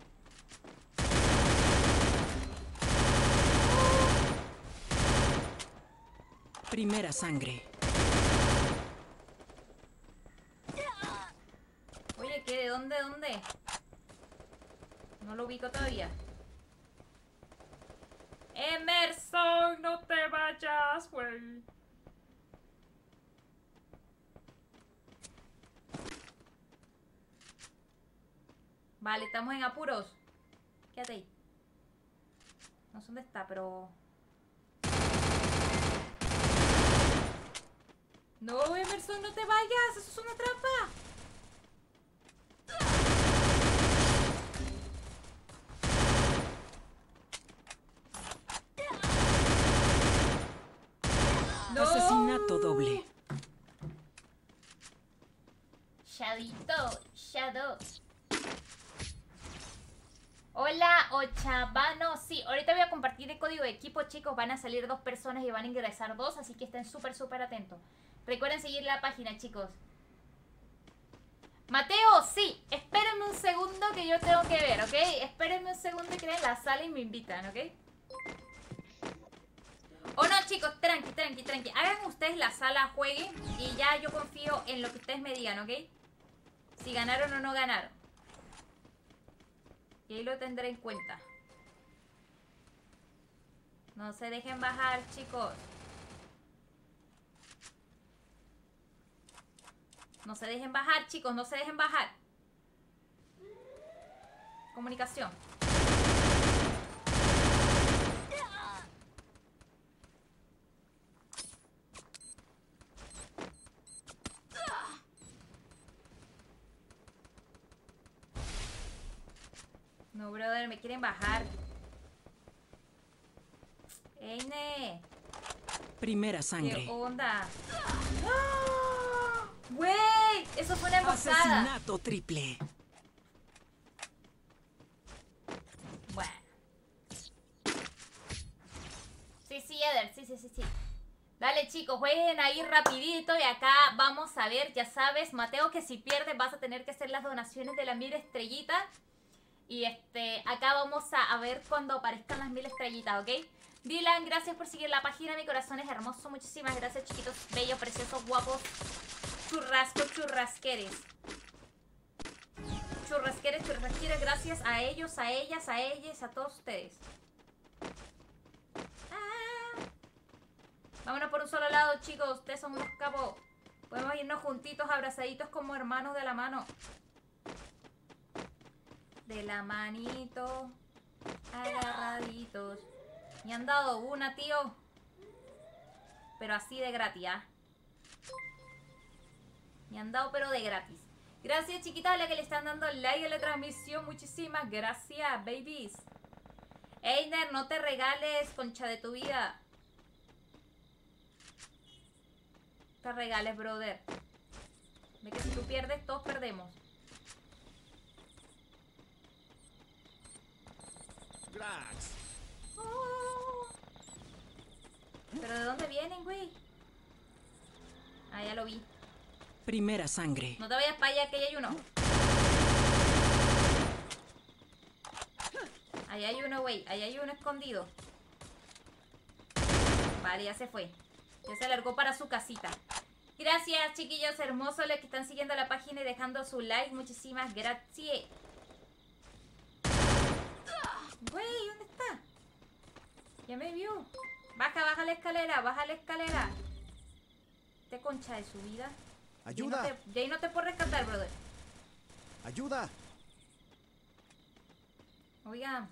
Primera sangre. Oye, ¿qué? ¿De dónde? ¿De dónde? No lo ubico todavía. Emerson, no te vayas, güey. Vale, estamos en apuros. Quédate ahí. No sé dónde está, pero... No, Emerson, no te vayas. Eso es una trampa. No. Asesinato doble. Shadito, Shadow. Hola, Ochavano. Sí, ahorita voy a compartir el código de equipo, chicos. Van a salir dos personas y van a ingresar dos, así que estén súper, súper atentos. Recuerden seguir la página, chicos. Mateo, sí. Espérenme un segundo que yo tengo que ver, ¿ok? Espérenme un segundo que creen la sala y me invitan, ¿ok? O no, chicos, tranqui, tranqui, tranqui. Hagan ustedes la sala, jueguen y ya yo confío en lo que ustedes me digan, ¿ok? Si ganaron o no ganaron. Y ahí lo tendré en cuenta. No se dejen bajar, chicos. No se dejen bajar, chicos. No se dejen bajar. Comunicación. No, brother, me quieren bajar. Eine. Primera ¿Qué sangre. onda? ¡Ah! ¡Güey! Eso fue una emboscada. Asesinato triple. Bueno. Sí, sí, Eder. Sí, sí, sí, sí. Dale, chicos, jueguen ahí rapidito. Y acá vamos a ver, ya sabes, Mateo, que si pierdes vas a tener que hacer las donaciones de la mil estrellitas. Y este, acá vamos a, a ver cuando aparezcan las mil estrellitas, ¿ok? Dylan, gracias por seguir la página. Mi corazón es hermoso. Muchísimas gracias, chiquitos, bellos, preciosos, guapos. Churrasco, churrasqueres. Churrasqueres, churrasqueres. Gracias a ellos, a ellas, a ellas, a todos ustedes. Ah. Vámonos por un solo lado, chicos. Ustedes son unos capos. Podemos irnos juntitos, abrazaditos como hermanos de la mano. De la manito, agarraditos. Me han dado una, tío. Pero así de gratis, ¿ah? Me han dado pero de gratis. Gracias, chiquitas, a la que le están dando like a la transmisión. Muchísimas gracias, babies. Einer, no te regales, concha de tu vida. Te regales, brother. Ve que si tú pierdes, todos perdemos. Grax. Oh. ¿Pero de dónde vienen, güey? Ah, ya lo vi. Primera sangre. No te vayas para allá, que ahí hay uno. Ahí hay uno, güey. Ahí hay uno escondido. Vale, ya se fue. Ya se largó para su casita. Gracias, chiquillos hermosos, los que están siguiendo la página y dejando su like. Muchísimas gracias. Güey, ¿dónde está? Ya me vio. Baja, baja la escalera, baja la escalera. Te concha de su vida. Ayuda. De ahí no te, de ahí no te puedo rescatar, brother. Ayuda. Oiga.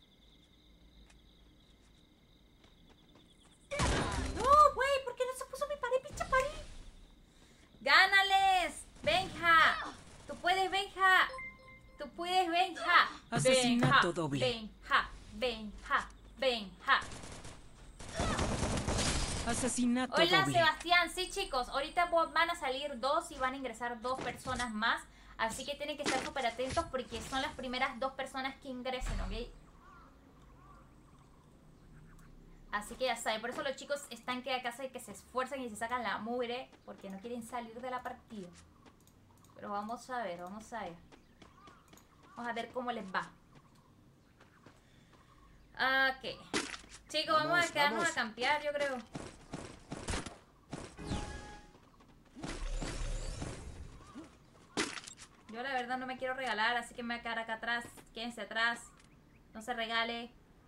No, güey, ¿por qué no se puso mi pared, pinche pared? ¡Gánales! ¡Benja! ¡Tú puedes, Benja! ¡Tú puedes, Benja! Asesinato Benja, doble. Benja, Benja, Benja. Asesinato Hola, doble. Sebastián. Sí, chicos, ahorita van a salir dos y van a ingresar dos personas más. Así que tienen que estar súper atentos porque son las primeras dos personas que ingresen, ¿ok? Así que ya saben, por eso los chicos están que a casa y que se esfuerzan y se sacan la mugre porque no quieren salir de la partida. Pero vamos a ver, vamos a ver. Vamos a ver cómo les va. Ok. Chicos, vamos, Vamos, a quedarnos vamos. a campear, yo creo. Yo la verdad no me quiero regalar, así que me voy a quedar acá atrás. Quédense atrás. No se regale.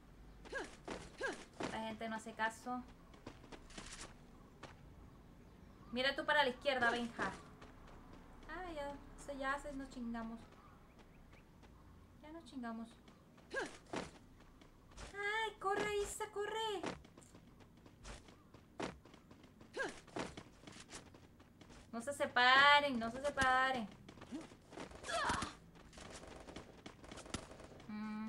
La gente no hace caso. Mira tú para la izquierda, Benja. Ah, ya. Eso ya se nos chingamos. Ya nos chingamos. ¡Ay, corre, Isa, corre! No se separen, no se separen. Mm.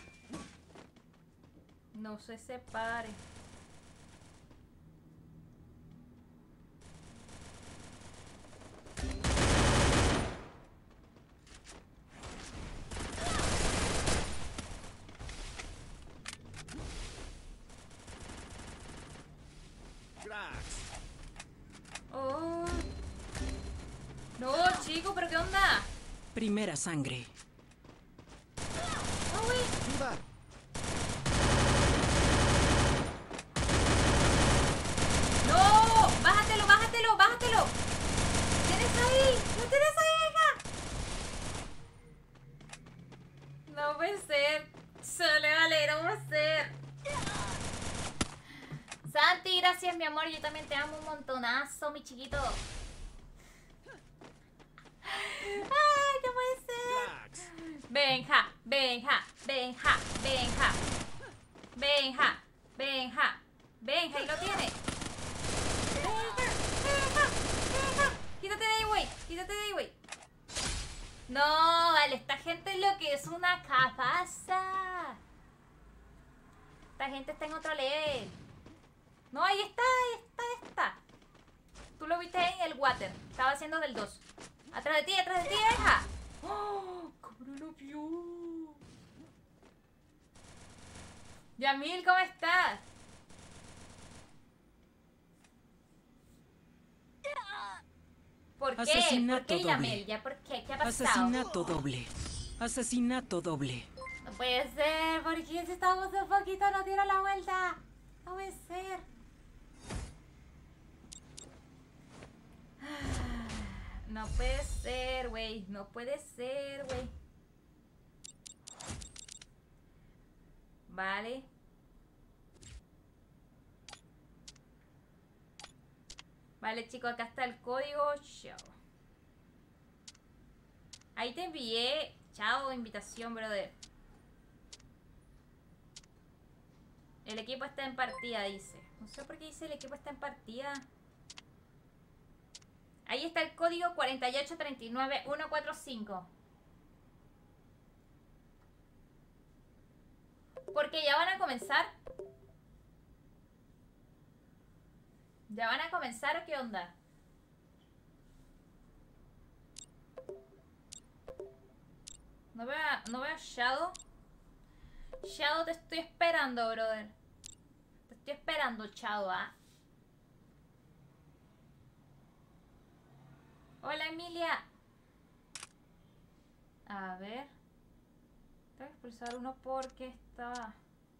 No se separen. Cracks. Oh. No, chico, pero ¿qué onda? Primera sangre. Oh, güey. Ayuda. No, bájatelo, bájatelo, bájatelo. ¿Lo tienes ahí? ¿Lo tienes ahí, hija? No puede ser. Sole, vale, no puede ser. Santi, gracias, mi amor. Yo también te amo un montonazo, mi chiquito. Ay, no puede ser. Cracks. Benja, Benja, Benja, Benja. Benja, Benja, Benja, y lo tiene. Benja, Benja, Benja. Quítate de ahí, güey. Quítate de ahí, güey. No, vale, esta gente es lo que es una capaza. Esta gente está en otro level. No, ahí está, ahí está, ahí está. Tú lo viste en el water. Estaba haciendo del dos. Atrás de ti, atrás de ti, deja. ¡Oh! ¿Cómo no lo vio? Yamil, ¿cómo estás? ¿Por qué? Asesinato ¿Por qué, doble. Yamil? ¿Ya por qué? ¿Qué ha pasado? Asesinato doble. Asesinato doble. No puede ser. ¿Por qué si estamos un poquito no tira la vuelta? No puede ser. No puede ser, güey. No puede ser, güey. Vale. Vale, chicos, acá está el código. Chao. Ahí te envié. Chao, invitación, brother. El equipo está en partida, dice. No sé por qué dice el equipo está en partida. Ahí está el código cuatro ocho tres nueve uno cuatro cinco. Porque ya van a comenzar. ¿Ya van a comenzar o qué onda? No veo a, no veo a Shadow. Shadow, te estoy esperando, brother. Te estoy esperando, Shadow, ¿ah? Hola, Emilia. A ver. Tengo que expulsar uno porque está...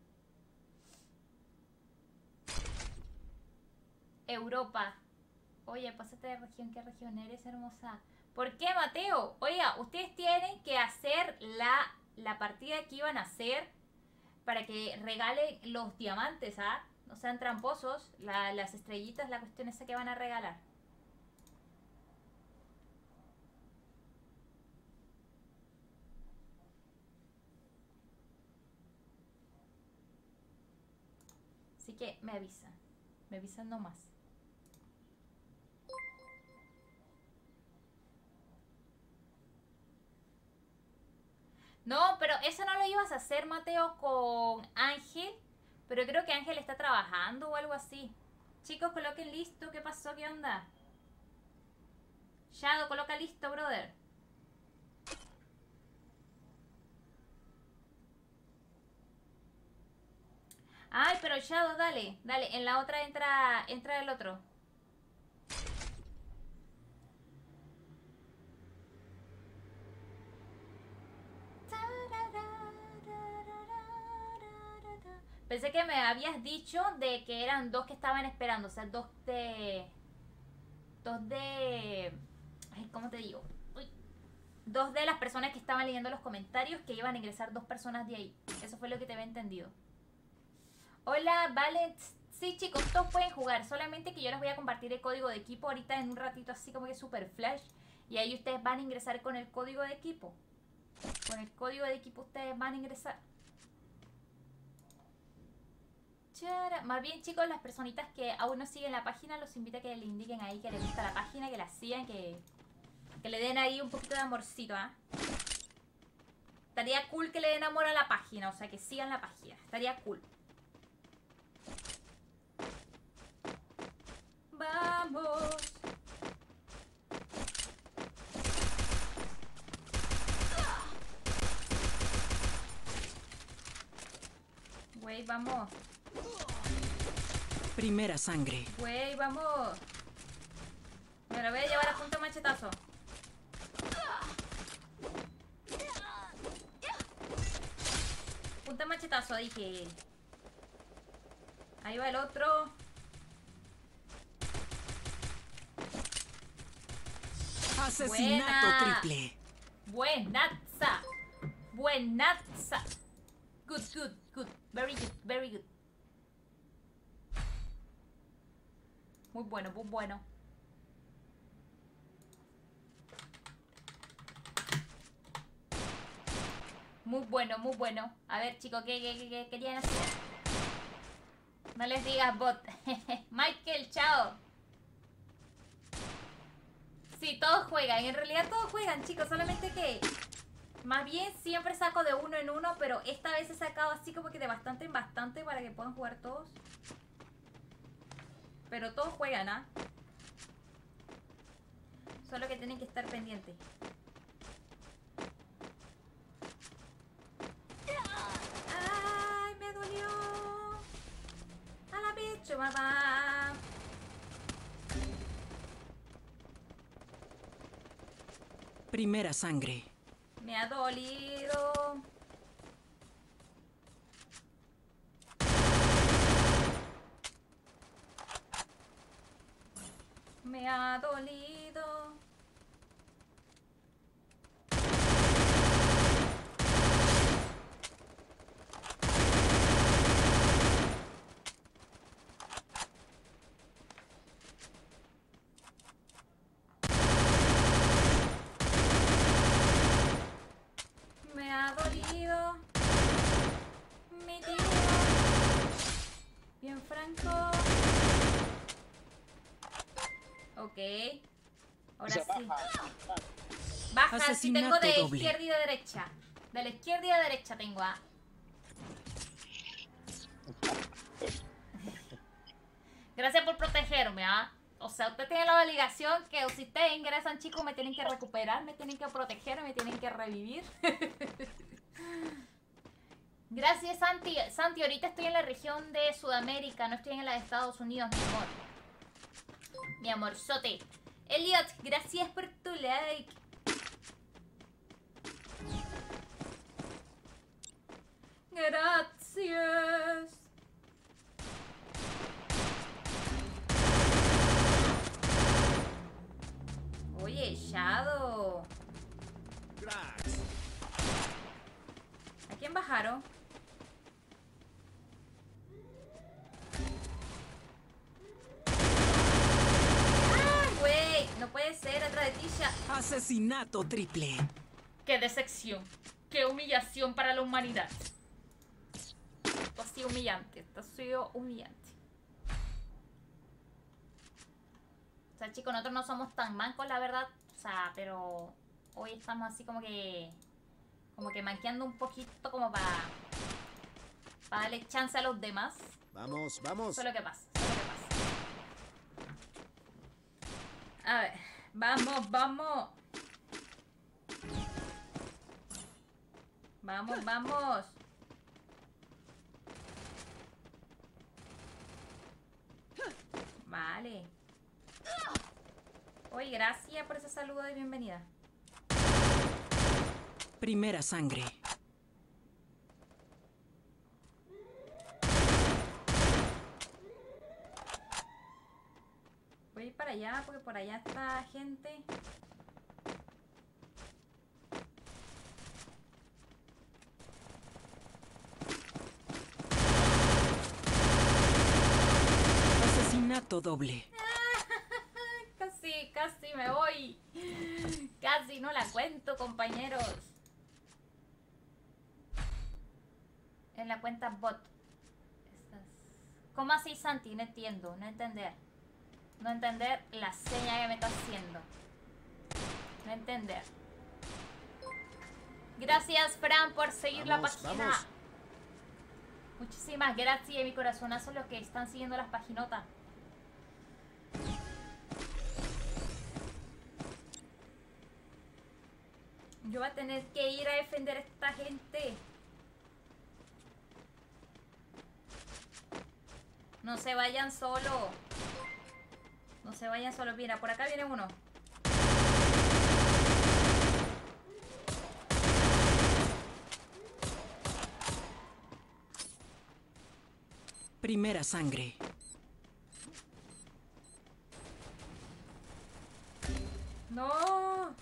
Europa. Oye, pásate de región. ¿Qué región eres, hermosa? ¿Por qué, Mateo? Oiga, ustedes tienen que hacer la, la partida que iban a hacer para que regalen los diamantes, ¿ah? No sean tramposos. La, las estrellitas, la cuestión esa que van a regalar. Así que me avisan. Me avisan nomás. No, pero eso no lo ibas a hacer, Mateo, con Ángel. Pero creo que Ángel está trabajando o algo así. Chicos, coloquen listo. ¿Qué pasó? ¿Qué onda? Shadow, coloca listo, brother. Ay, pero Shadow, dale. Dale, en la otra entra, entra el otro. Pensé que me habías dicho de que eran dos que estaban esperando. O sea, dos de... Dos de... Ay, ¿cómo te digo? Uy. Dos de las personas que estaban leyendo los comentarios que iban a ingresar dos personas de ahí. Eso fue lo que te había entendido. Hola, Valent. Sí, chicos, todos pueden jugar. Solamente que yo les voy a compartir el código de equipo ahorita en un ratito, así como que super flash. Y ahí ustedes van a ingresar con el código de equipo. Con el código de equipo ustedes van a ingresar. Chara. Más bien, chicos, las personitas que aún no siguen la página, los invito a que le indiquen ahí que les gusta la página, que la sigan, que, que le den ahí un poquito de amorcito, ¿ah? ¿eh? Estaría cool que le den amor a la página, o sea, que sigan la página. Estaría cool. Vamos. Güey, vamos. Primera sangre. Güey, vamos. Me la voy a llevar a punta de machetazo. Punta de machetazo, dije. Ahí va el otro. Asesinato Buena. triple. Buenaza. Buenaza. Good, good, good. Very good, very good. Muy bueno, muy bueno. Muy bueno, muy bueno. A ver, chicos, ¿qué, qué, qué, qué querían hacer? No les digas bot. Michael, chao. Sí, todos juegan. En realidad todos juegan, chicos. Solamente que... Más bien siempre saco de uno en uno, pero esta vez he sacado así como que de bastante en bastante para que puedan jugar todos. Pero todos juegan, ¿ah? Solo que tienen que estar pendientes. ¡Ay, me dolió! ¡A la pecho, mamá! Primera sangre. Me ha dolido. Me ha dolido. Me ha dolido. Mi tío. Bien franco. Ok. Ahora sí. Baja, si tengo de Asesinato doble. izquierda y de derecha. De la izquierda y de derecha tengo a. Gracias por protegerme, ¿ah? O sea, usted tiene la obligación que si ustedes ingresan, chicos, me tienen que recuperar, me tienen que proteger, me tienen que revivir. Gracias, Santi. Santi, ahorita estoy en la región de Sudamérica, no estoy en la de Estados Unidos, mi amor. Mi amorzote. Elliot, gracias por tu like. Gracias. Oye, Shadow. Cracks. ¿A quién bajaron? ¡Ay, güey! No puede ser, atrás de ti ya. Asesinato triple. ¡Qué decepción! ¡Qué humillación para la humanidad! Esto ha sido humillante, esto ha sido humillante. O sea, chicos, nosotros no somos tan mancos, la verdad. O sea, pero hoy estamos así como que... Como que manqueando un poquito como para... Para darle chance a los demás. Vamos, vamos. Eso es lo que pasa, eso es lo que pasa. A ver, vamos, vamos. Vamos, vamos. Vale. Oye, gracias por ese saludo de bienvenida. Primera sangre. Voy a ir para allá porque por allá está gente. Asesinato doble. Casi, casi me voy. Casi no la cuento, compañeros. En la cuenta bot. Estas... ¿Cómo así, Santi? No entiendo, no entender. No entender la seña que me está haciendo. No entender. Gracias, Fran, por seguir Vamos, la página. vamos. Muchísimas gracias, mi corazonazo, los que están siguiendo las paginotas. Yo voy a tener que ir a defender a esta gente. No se vayan solo. No se vayan solo. Mira, por acá viene uno. Primera sangre. No.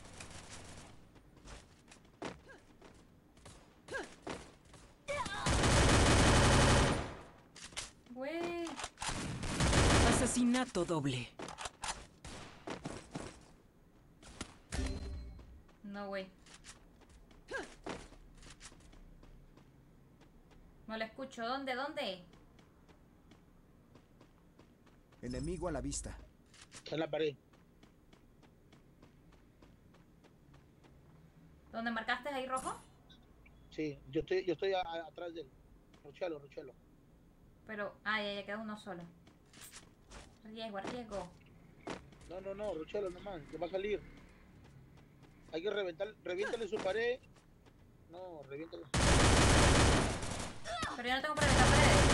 Güey. Asesinato doble. No, güey. No la escucho. ¿Dónde? ¿Dónde? Enemigo a la vista. Está en la pared. ¿Dónde marcaste ahí rojo? Sí, yo estoy, yo estoy a- a- atrás de él. Ruchalo, ruchalo. Pero, ah, ya, ya queda uno solo. Riesgo, riesgo. No, no, no, ruchalo nomás, que va a salir. Hay que reventar, reviéntale su pared. No, reviéntale. Pero yo no tengo para esta pared.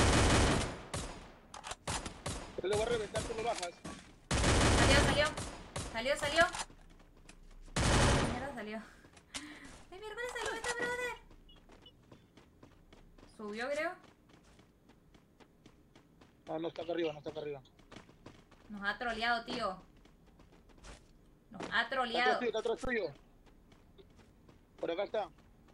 Yo le voy a reventar, tú lo bajas. Salió, salió. Salió, salió. Mierda, salió. ¡Ay, miércoles salió esta brother! Subió, creo. No, no está acá arriba, no está acá arriba. Nos ha troleado, tío. Nos ha Está troleado. atrás tuyo, está atrás tuyo. Por acá está.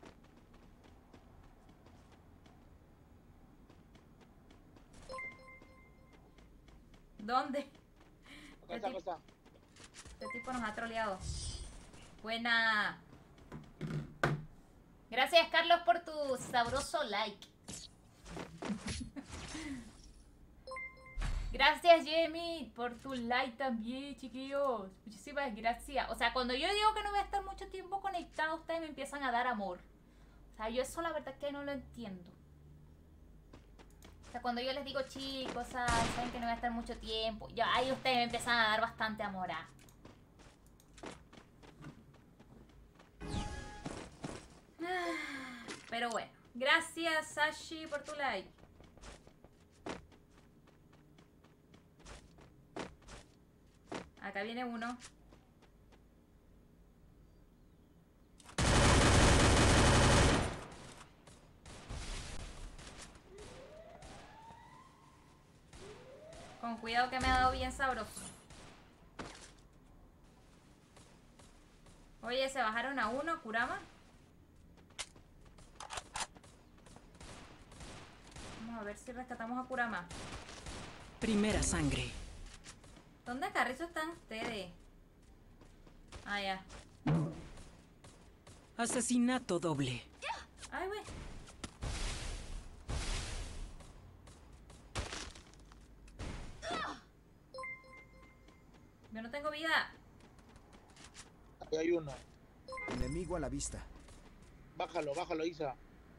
¿Dónde? Acá está, acá está. Este tipo nos ha troleado. Buena. Gracias, Carlos, por tu sabroso like. Gracias, Jamie, por tu like también, chiquillos. Muchísimas gracias. O sea, cuando yo digo que no voy a estar mucho tiempo conectado, ustedes me empiezan a dar amor. O sea, yo eso la verdad que no lo entiendo. O sea, cuando yo les digo, chicos, ¿sabes? Saben que no voy a estar mucho tiempo. Yo, ahí ustedes me empiezan a dar bastante amor. ¿Ah? Pero bueno, gracias, Sashi, por tu like. Acá viene uno. Con cuidado que me ha dado bien sabroso. Oye, se bajaron a uno, Kurama. Vamos a ver si rescatamos a Kurama. Primera sangre. ¿Dónde carrizo están ustedes? Ah, ya. Asesinato doble. Ay, güey. Yo no tengo vida. Aquí hay uno. Enemigo a la vista. Bájalo, bájalo, Isa.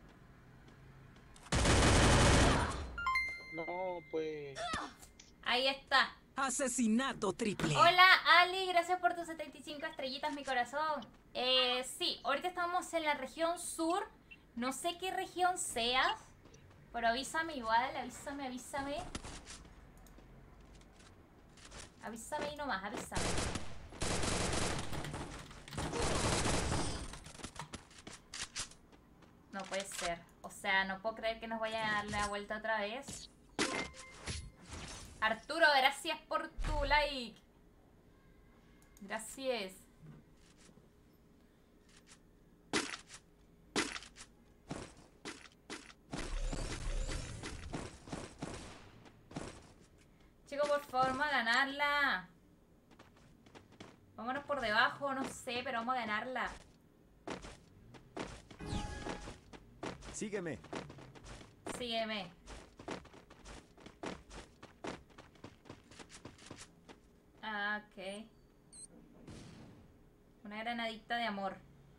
No, pues. Ahí está. Asesinato triple. Hola, Ali. Gracias por tus setenta y cinco estrellitas, mi corazón. Eh, sí, ahorita estamos en la región sur. No sé qué región seas, pero avísame igual. Avísame, avísame. Avísame y nomás, avísame. No puede ser. O sea, no puedo creer que nos vaya a dar la vuelta otra vez. Arturo, gracias por tu like. Gracias. Chicos, por favor, vamos a ganarla. Vámonos por debajo, no sé, pero vamos a ganarla. Sígueme. Sígueme. Ah, ok. Una granadita de amor.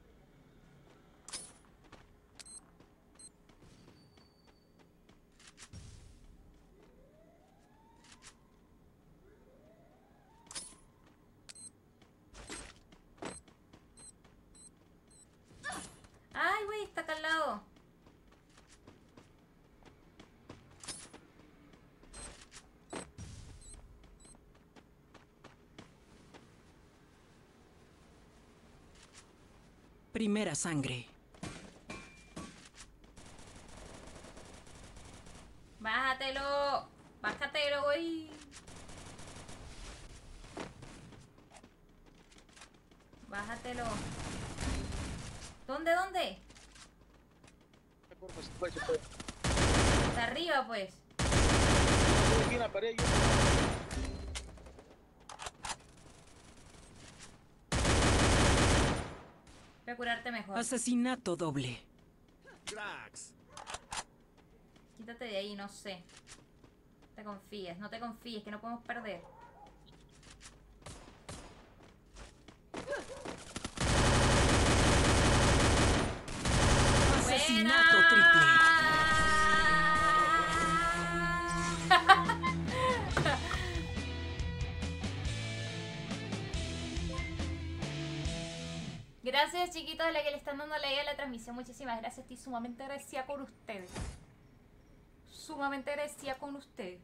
Ay, güey, está acá al lado. Primera sangre. Bájatelo. Bájatelo, güey. Bájatelo. ¿Dónde, dónde? Se fue, se fue. Está arriba, pues. Estoy aquí en la pared, yo. Voy a curarte mejor. Asesinato doble. Cracks. Quítate de ahí, no sé. No te confíes, no te confíes, que no podemos perder. Asesinato triple. Gracias, chiquitos, a la que le están dando like a la transmisión. Muchísimas gracias. Estoy sumamente agradecida con ustedes. Sumamente agradecida con ustedes.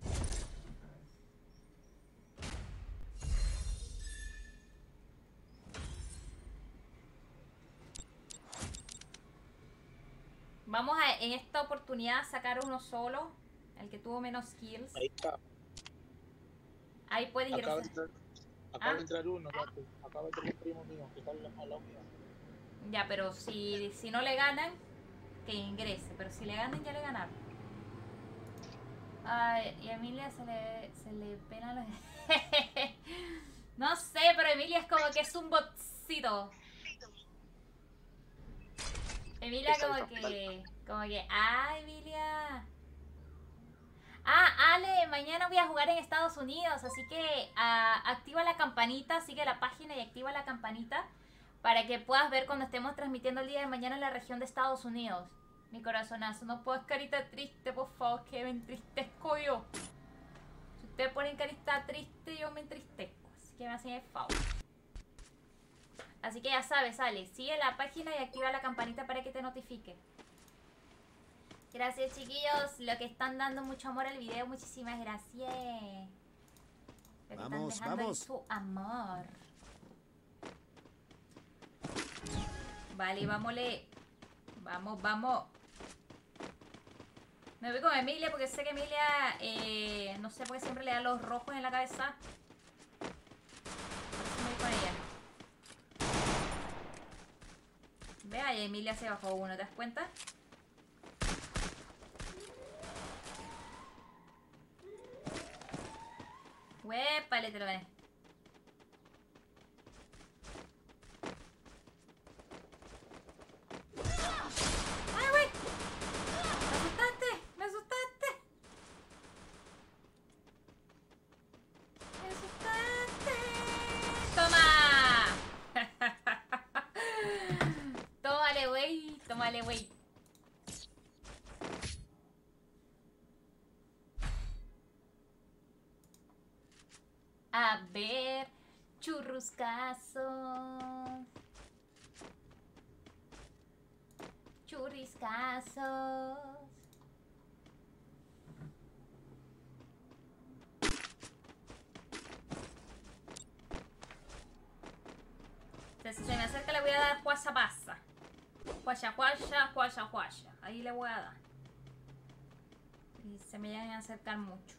Vamos a, en esta oportunidad, sacar uno solo. El que tuvo menos kills. Ahí está. Ahí puede Acaba de ingresar. entrar, acaba Ah. de entrar uno, gato. Acaba de entrar un primo mío que está al al lado mío. Ya, pero si, si no le ganan, que ingrese. Pero si le ganan, ya le ganaron. Ay, y a Emilia se le, se le pelan los... No sé, pero Emilia es como que es un botcito. Emilia como que... Como que... Ah, Emilia... Ah, Ale, mañana voy a jugar en Estados Unidos, así que ah, activa la campanita, sigue la página y activa la campanita para que puedas ver cuando estemos transmitiendo el día de mañana en la región de Estados Unidos. Mi corazonazo, no puedo carita triste, por favor, que me entristezco yo. Si ustedes ponen carita triste, yo me entristezco, así que me hacen el favor. Así que ya sabes, Ale, sigue la página y activa la campanita para que te notifique. Gracias, chiquillos, lo que están dando mucho amor al video, muchísimas gracias. Lo que Vamos, están dejando vamos. su amor. Vale, vámonos. Vamos, vamos. Me voy con Emilia porque sé que Emilia, eh, no sé por qué siempre le da los rojos en la cabeza. Por eso me voy con ella. Vea, y Emilia se bajó uno, ¿te das cuenta? Huépale, te lo gané. ¡Ay, güey! ¡Me asustaste! ¡Me asustaste! ¡Me asustaste! ¡Toma! Tómale, güey. Tómale, güey. A ver, churruscasos. Churriscasos. Entonces, si se me acerca, le voy a dar guasa pasa. Guaya, guaya, guaya, guaya. Ahí le voy a dar. Y se me llegan a acercar mucho.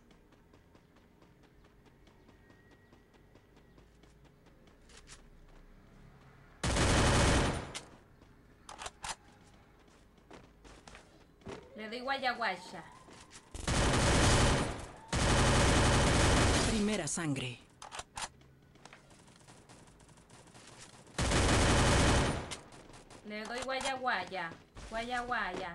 Le doy guaya guaya. Primera sangre. Le doy guaya guaya. Guaya guaya.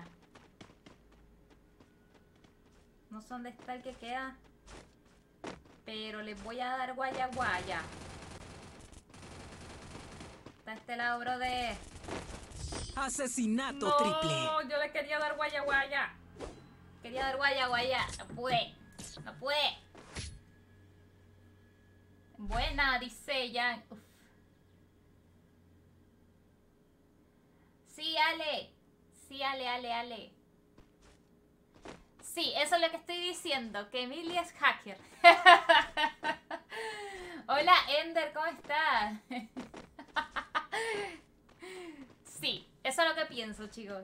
No sé dónde está el que queda. Pero les voy a dar guaya guaya. Está a este lado, brother. Asesinato No, triple. yo le quería dar guaya guaya. Quería dar guaya guaya. No pude. No pude. Buena, dice Jan. Uf. Sí, Ale. Sí, Ale, Ale, Ale. Sí, eso es lo que estoy diciendo. Que Emilia es hacker. Hola, Ender, ¿cómo estás? Sí, Eso es lo que pienso, chicos.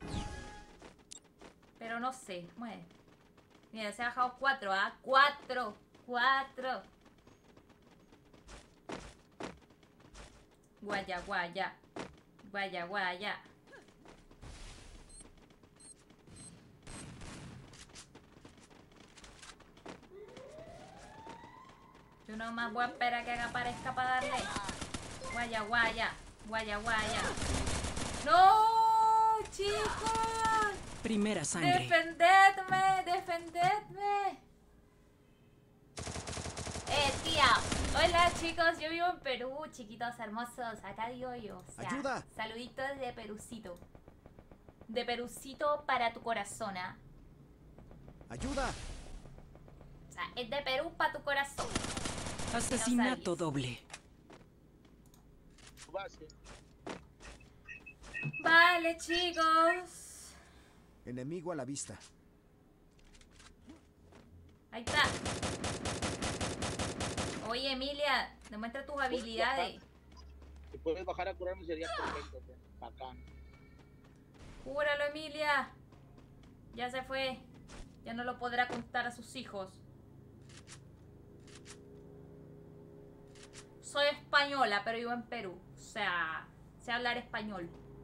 Pero no sé. Bueno. Mira, se ha bajado cuatro, ¿ah? cuatro. cuatro. Guaya, guaya. Guaya, guaya. Yo nomás voy a esperar a que aparezca para darle. Guaya, guaya. Guaya, guaya. ¡No! ¡Chicos! Primera sangre. ¡Defendedme! ¡Defendedme! Eh, tía. Hola, chicos. Yo vivo en Perú, chiquitos hermosos. Acá digo yo. O sea, ¡Ayuda! saluditos de Perucito. De Perucito para tu corazón, ¿ah? ¡Ayuda! O sea, es de Perú para tu corazón. Asesinato doble. Base. Vale, chicos. Enemigo a la vista. Ahí está. Oye, Emilia, demuestra tus habilidades. Si puedes bajar a curarme sería perfecto. pues. Bacán. Cúralo, Emilia. Ya se fue. Ya no lo podrá contar a sus hijos. Soy española, pero vivo en Perú. O sea, sé hablar español.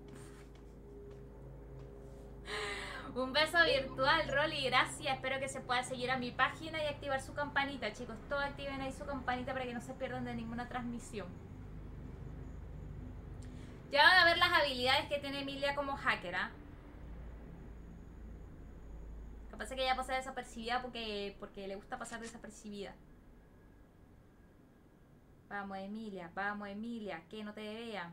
Un beso virtual, Rolly, gracias. Espero que se pueda seguir a mi página y activar su campanita, chicos. Todos activen ahí su campanita para que no se pierdan de ninguna transmisión. Ya van a ver las habilidades que tiene Emilia como hacker, ¿ah? Lo que pasa es que ella pasa desapercibida porque, porque le gusta pasar desapercibida. Vamos, Emilia, vamos, Emilia, que no te vean.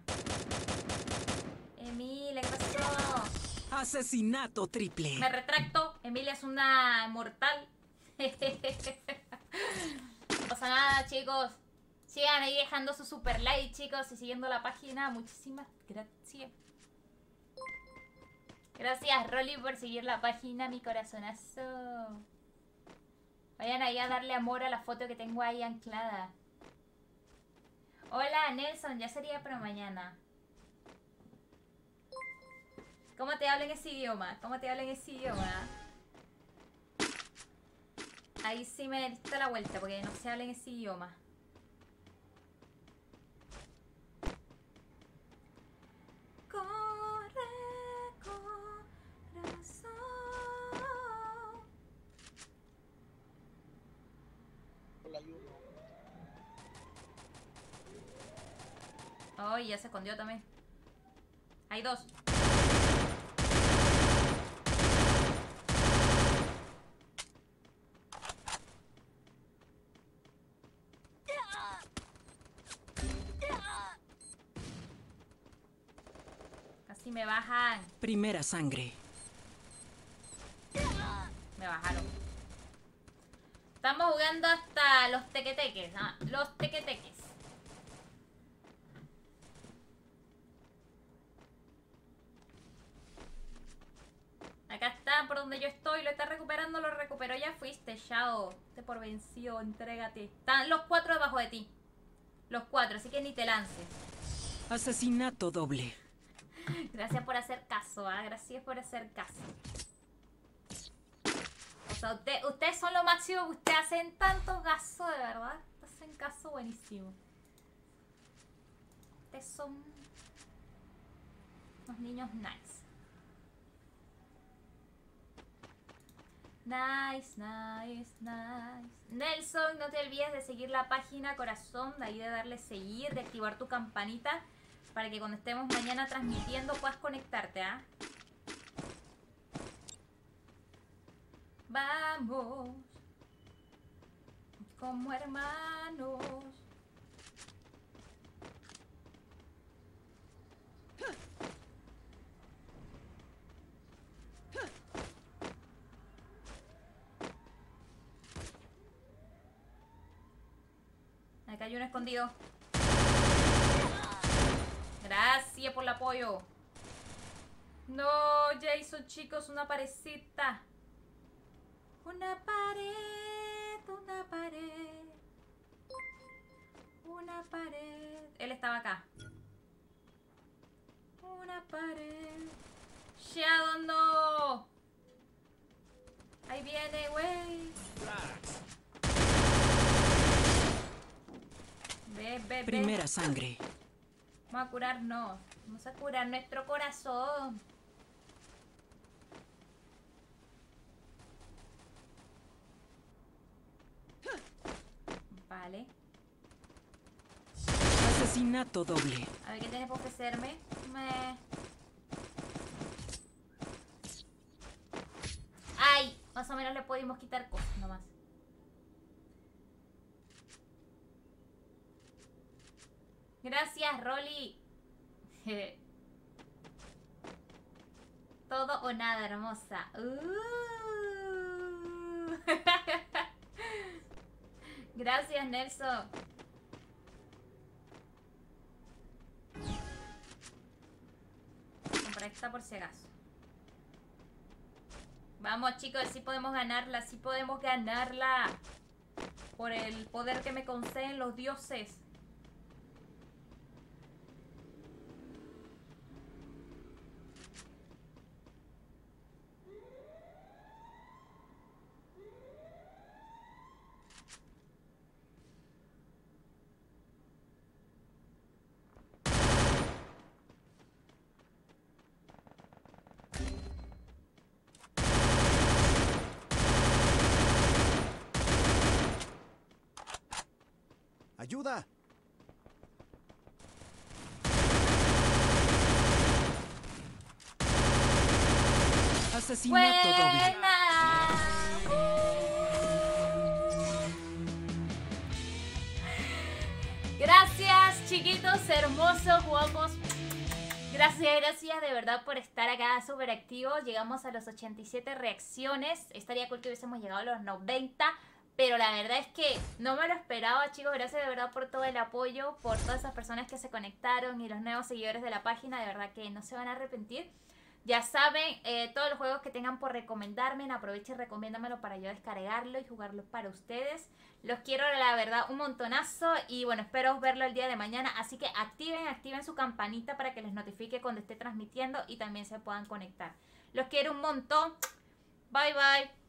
Emilia, ¿qué pasó? Asesinato triple. Me retracto, Emilia es una mortal. No pasa nada, chicos. Sigan ahí dejando su super like, chicos, y siguiendo la página. Muchísimas gracias. Gracias, Rolly, por seguir la página, mi corazonazo. Vayan ahí a darle amor a la foto que tengo ahí anclada. Hola, Nelson, ya sería para mañana. ¿Cómo te hablan ese idioma? ¿Cómo te hablan ese idioma? Ahí sí me diste la vuelta porque no se habla en ese idioma. Corre, corazón. Hola, ayuda. Ay, ya se escondió también. Hay dos. Casi me bajan. Primera sangre. Me bajaron. Estamos jugando hasta los tequeteques. ¿Ah? Los tequeteques. Acá está por donde yo estoy. Lo está recuperando, lo recuperó. Ya fuiste, chao. Te por vencido, entrégate. Están los cuatro debajo de ti. Los cuatro, así que ni te lances. Asesinato doble. Gracias por hacer caso, ¿ah? Gracias por hacer caso. O sea, usted, ustedes son lo máximo. Ustedes hacen tanto caso, de verdad. Hacen caso buenísimo. Ustedes son unos niños nice. Nice, nice, nice. Nelson, no te olvides de seguir la página, corazón, de ahí de darle seguir, de activar tu campanita para que cuando estemos mañana transmitiendo puedas conectarte, ¿ah? Vamos como hermanos. Acá hay uno escondido. Gracias por el apoyo. No, Jason, chicos, una parecita. Una pared, una pared. Una pared. Él estaba acá. Una pared. rusheado, no. Ahí viene, güey. Ve, ve, ve. Primera sangre. Vamos a curarnos. Vamos a curar nuestro corazón. Vale. Asesinato doble. A ver qué tienes para ofrecerme. Me... ¡Ay! Más o menos le pudimos quitar cosas nomás. Gracias, Rolly. Todo o nada, hermosa. Uh. Gracias, Nelson. Comprar esta por si acaso. Vamos, chicos, sí podemos ganarla, sí podemos ganarla. Por el poder que me conceden los dioses. ¡Ayuda! Asesinato doble. ¡Buena! Gracias, chiquitos, hermosos, guapos. Gracias, gracias de verdad por estar acá súper activos. Llegamos a los ochenta y siete reacciones. Estaría cool que hubiésemos llegado a los noventa. Pero la verdad es que no me lo esperaba, chicos. Gracias de verdad por todo el apoyo, por todas esas personas que se conectaron y los nuevos seguidores de la página. De verdad que no se van a arrepentir. Ya saben, eh, todos los juegos que tengan por recomendarme, aprovechen y recomiéndamelo para yo descargarlo y jugarlo para ustedes. Los quiero, la verdad, un montonazo. Y bueno, espero verlo el día de mañana. Así que activen, activen su campanita para que les notifique cuando esté transmitiendo y también se puedan conectar. Los quiero un montón. Bye, bye.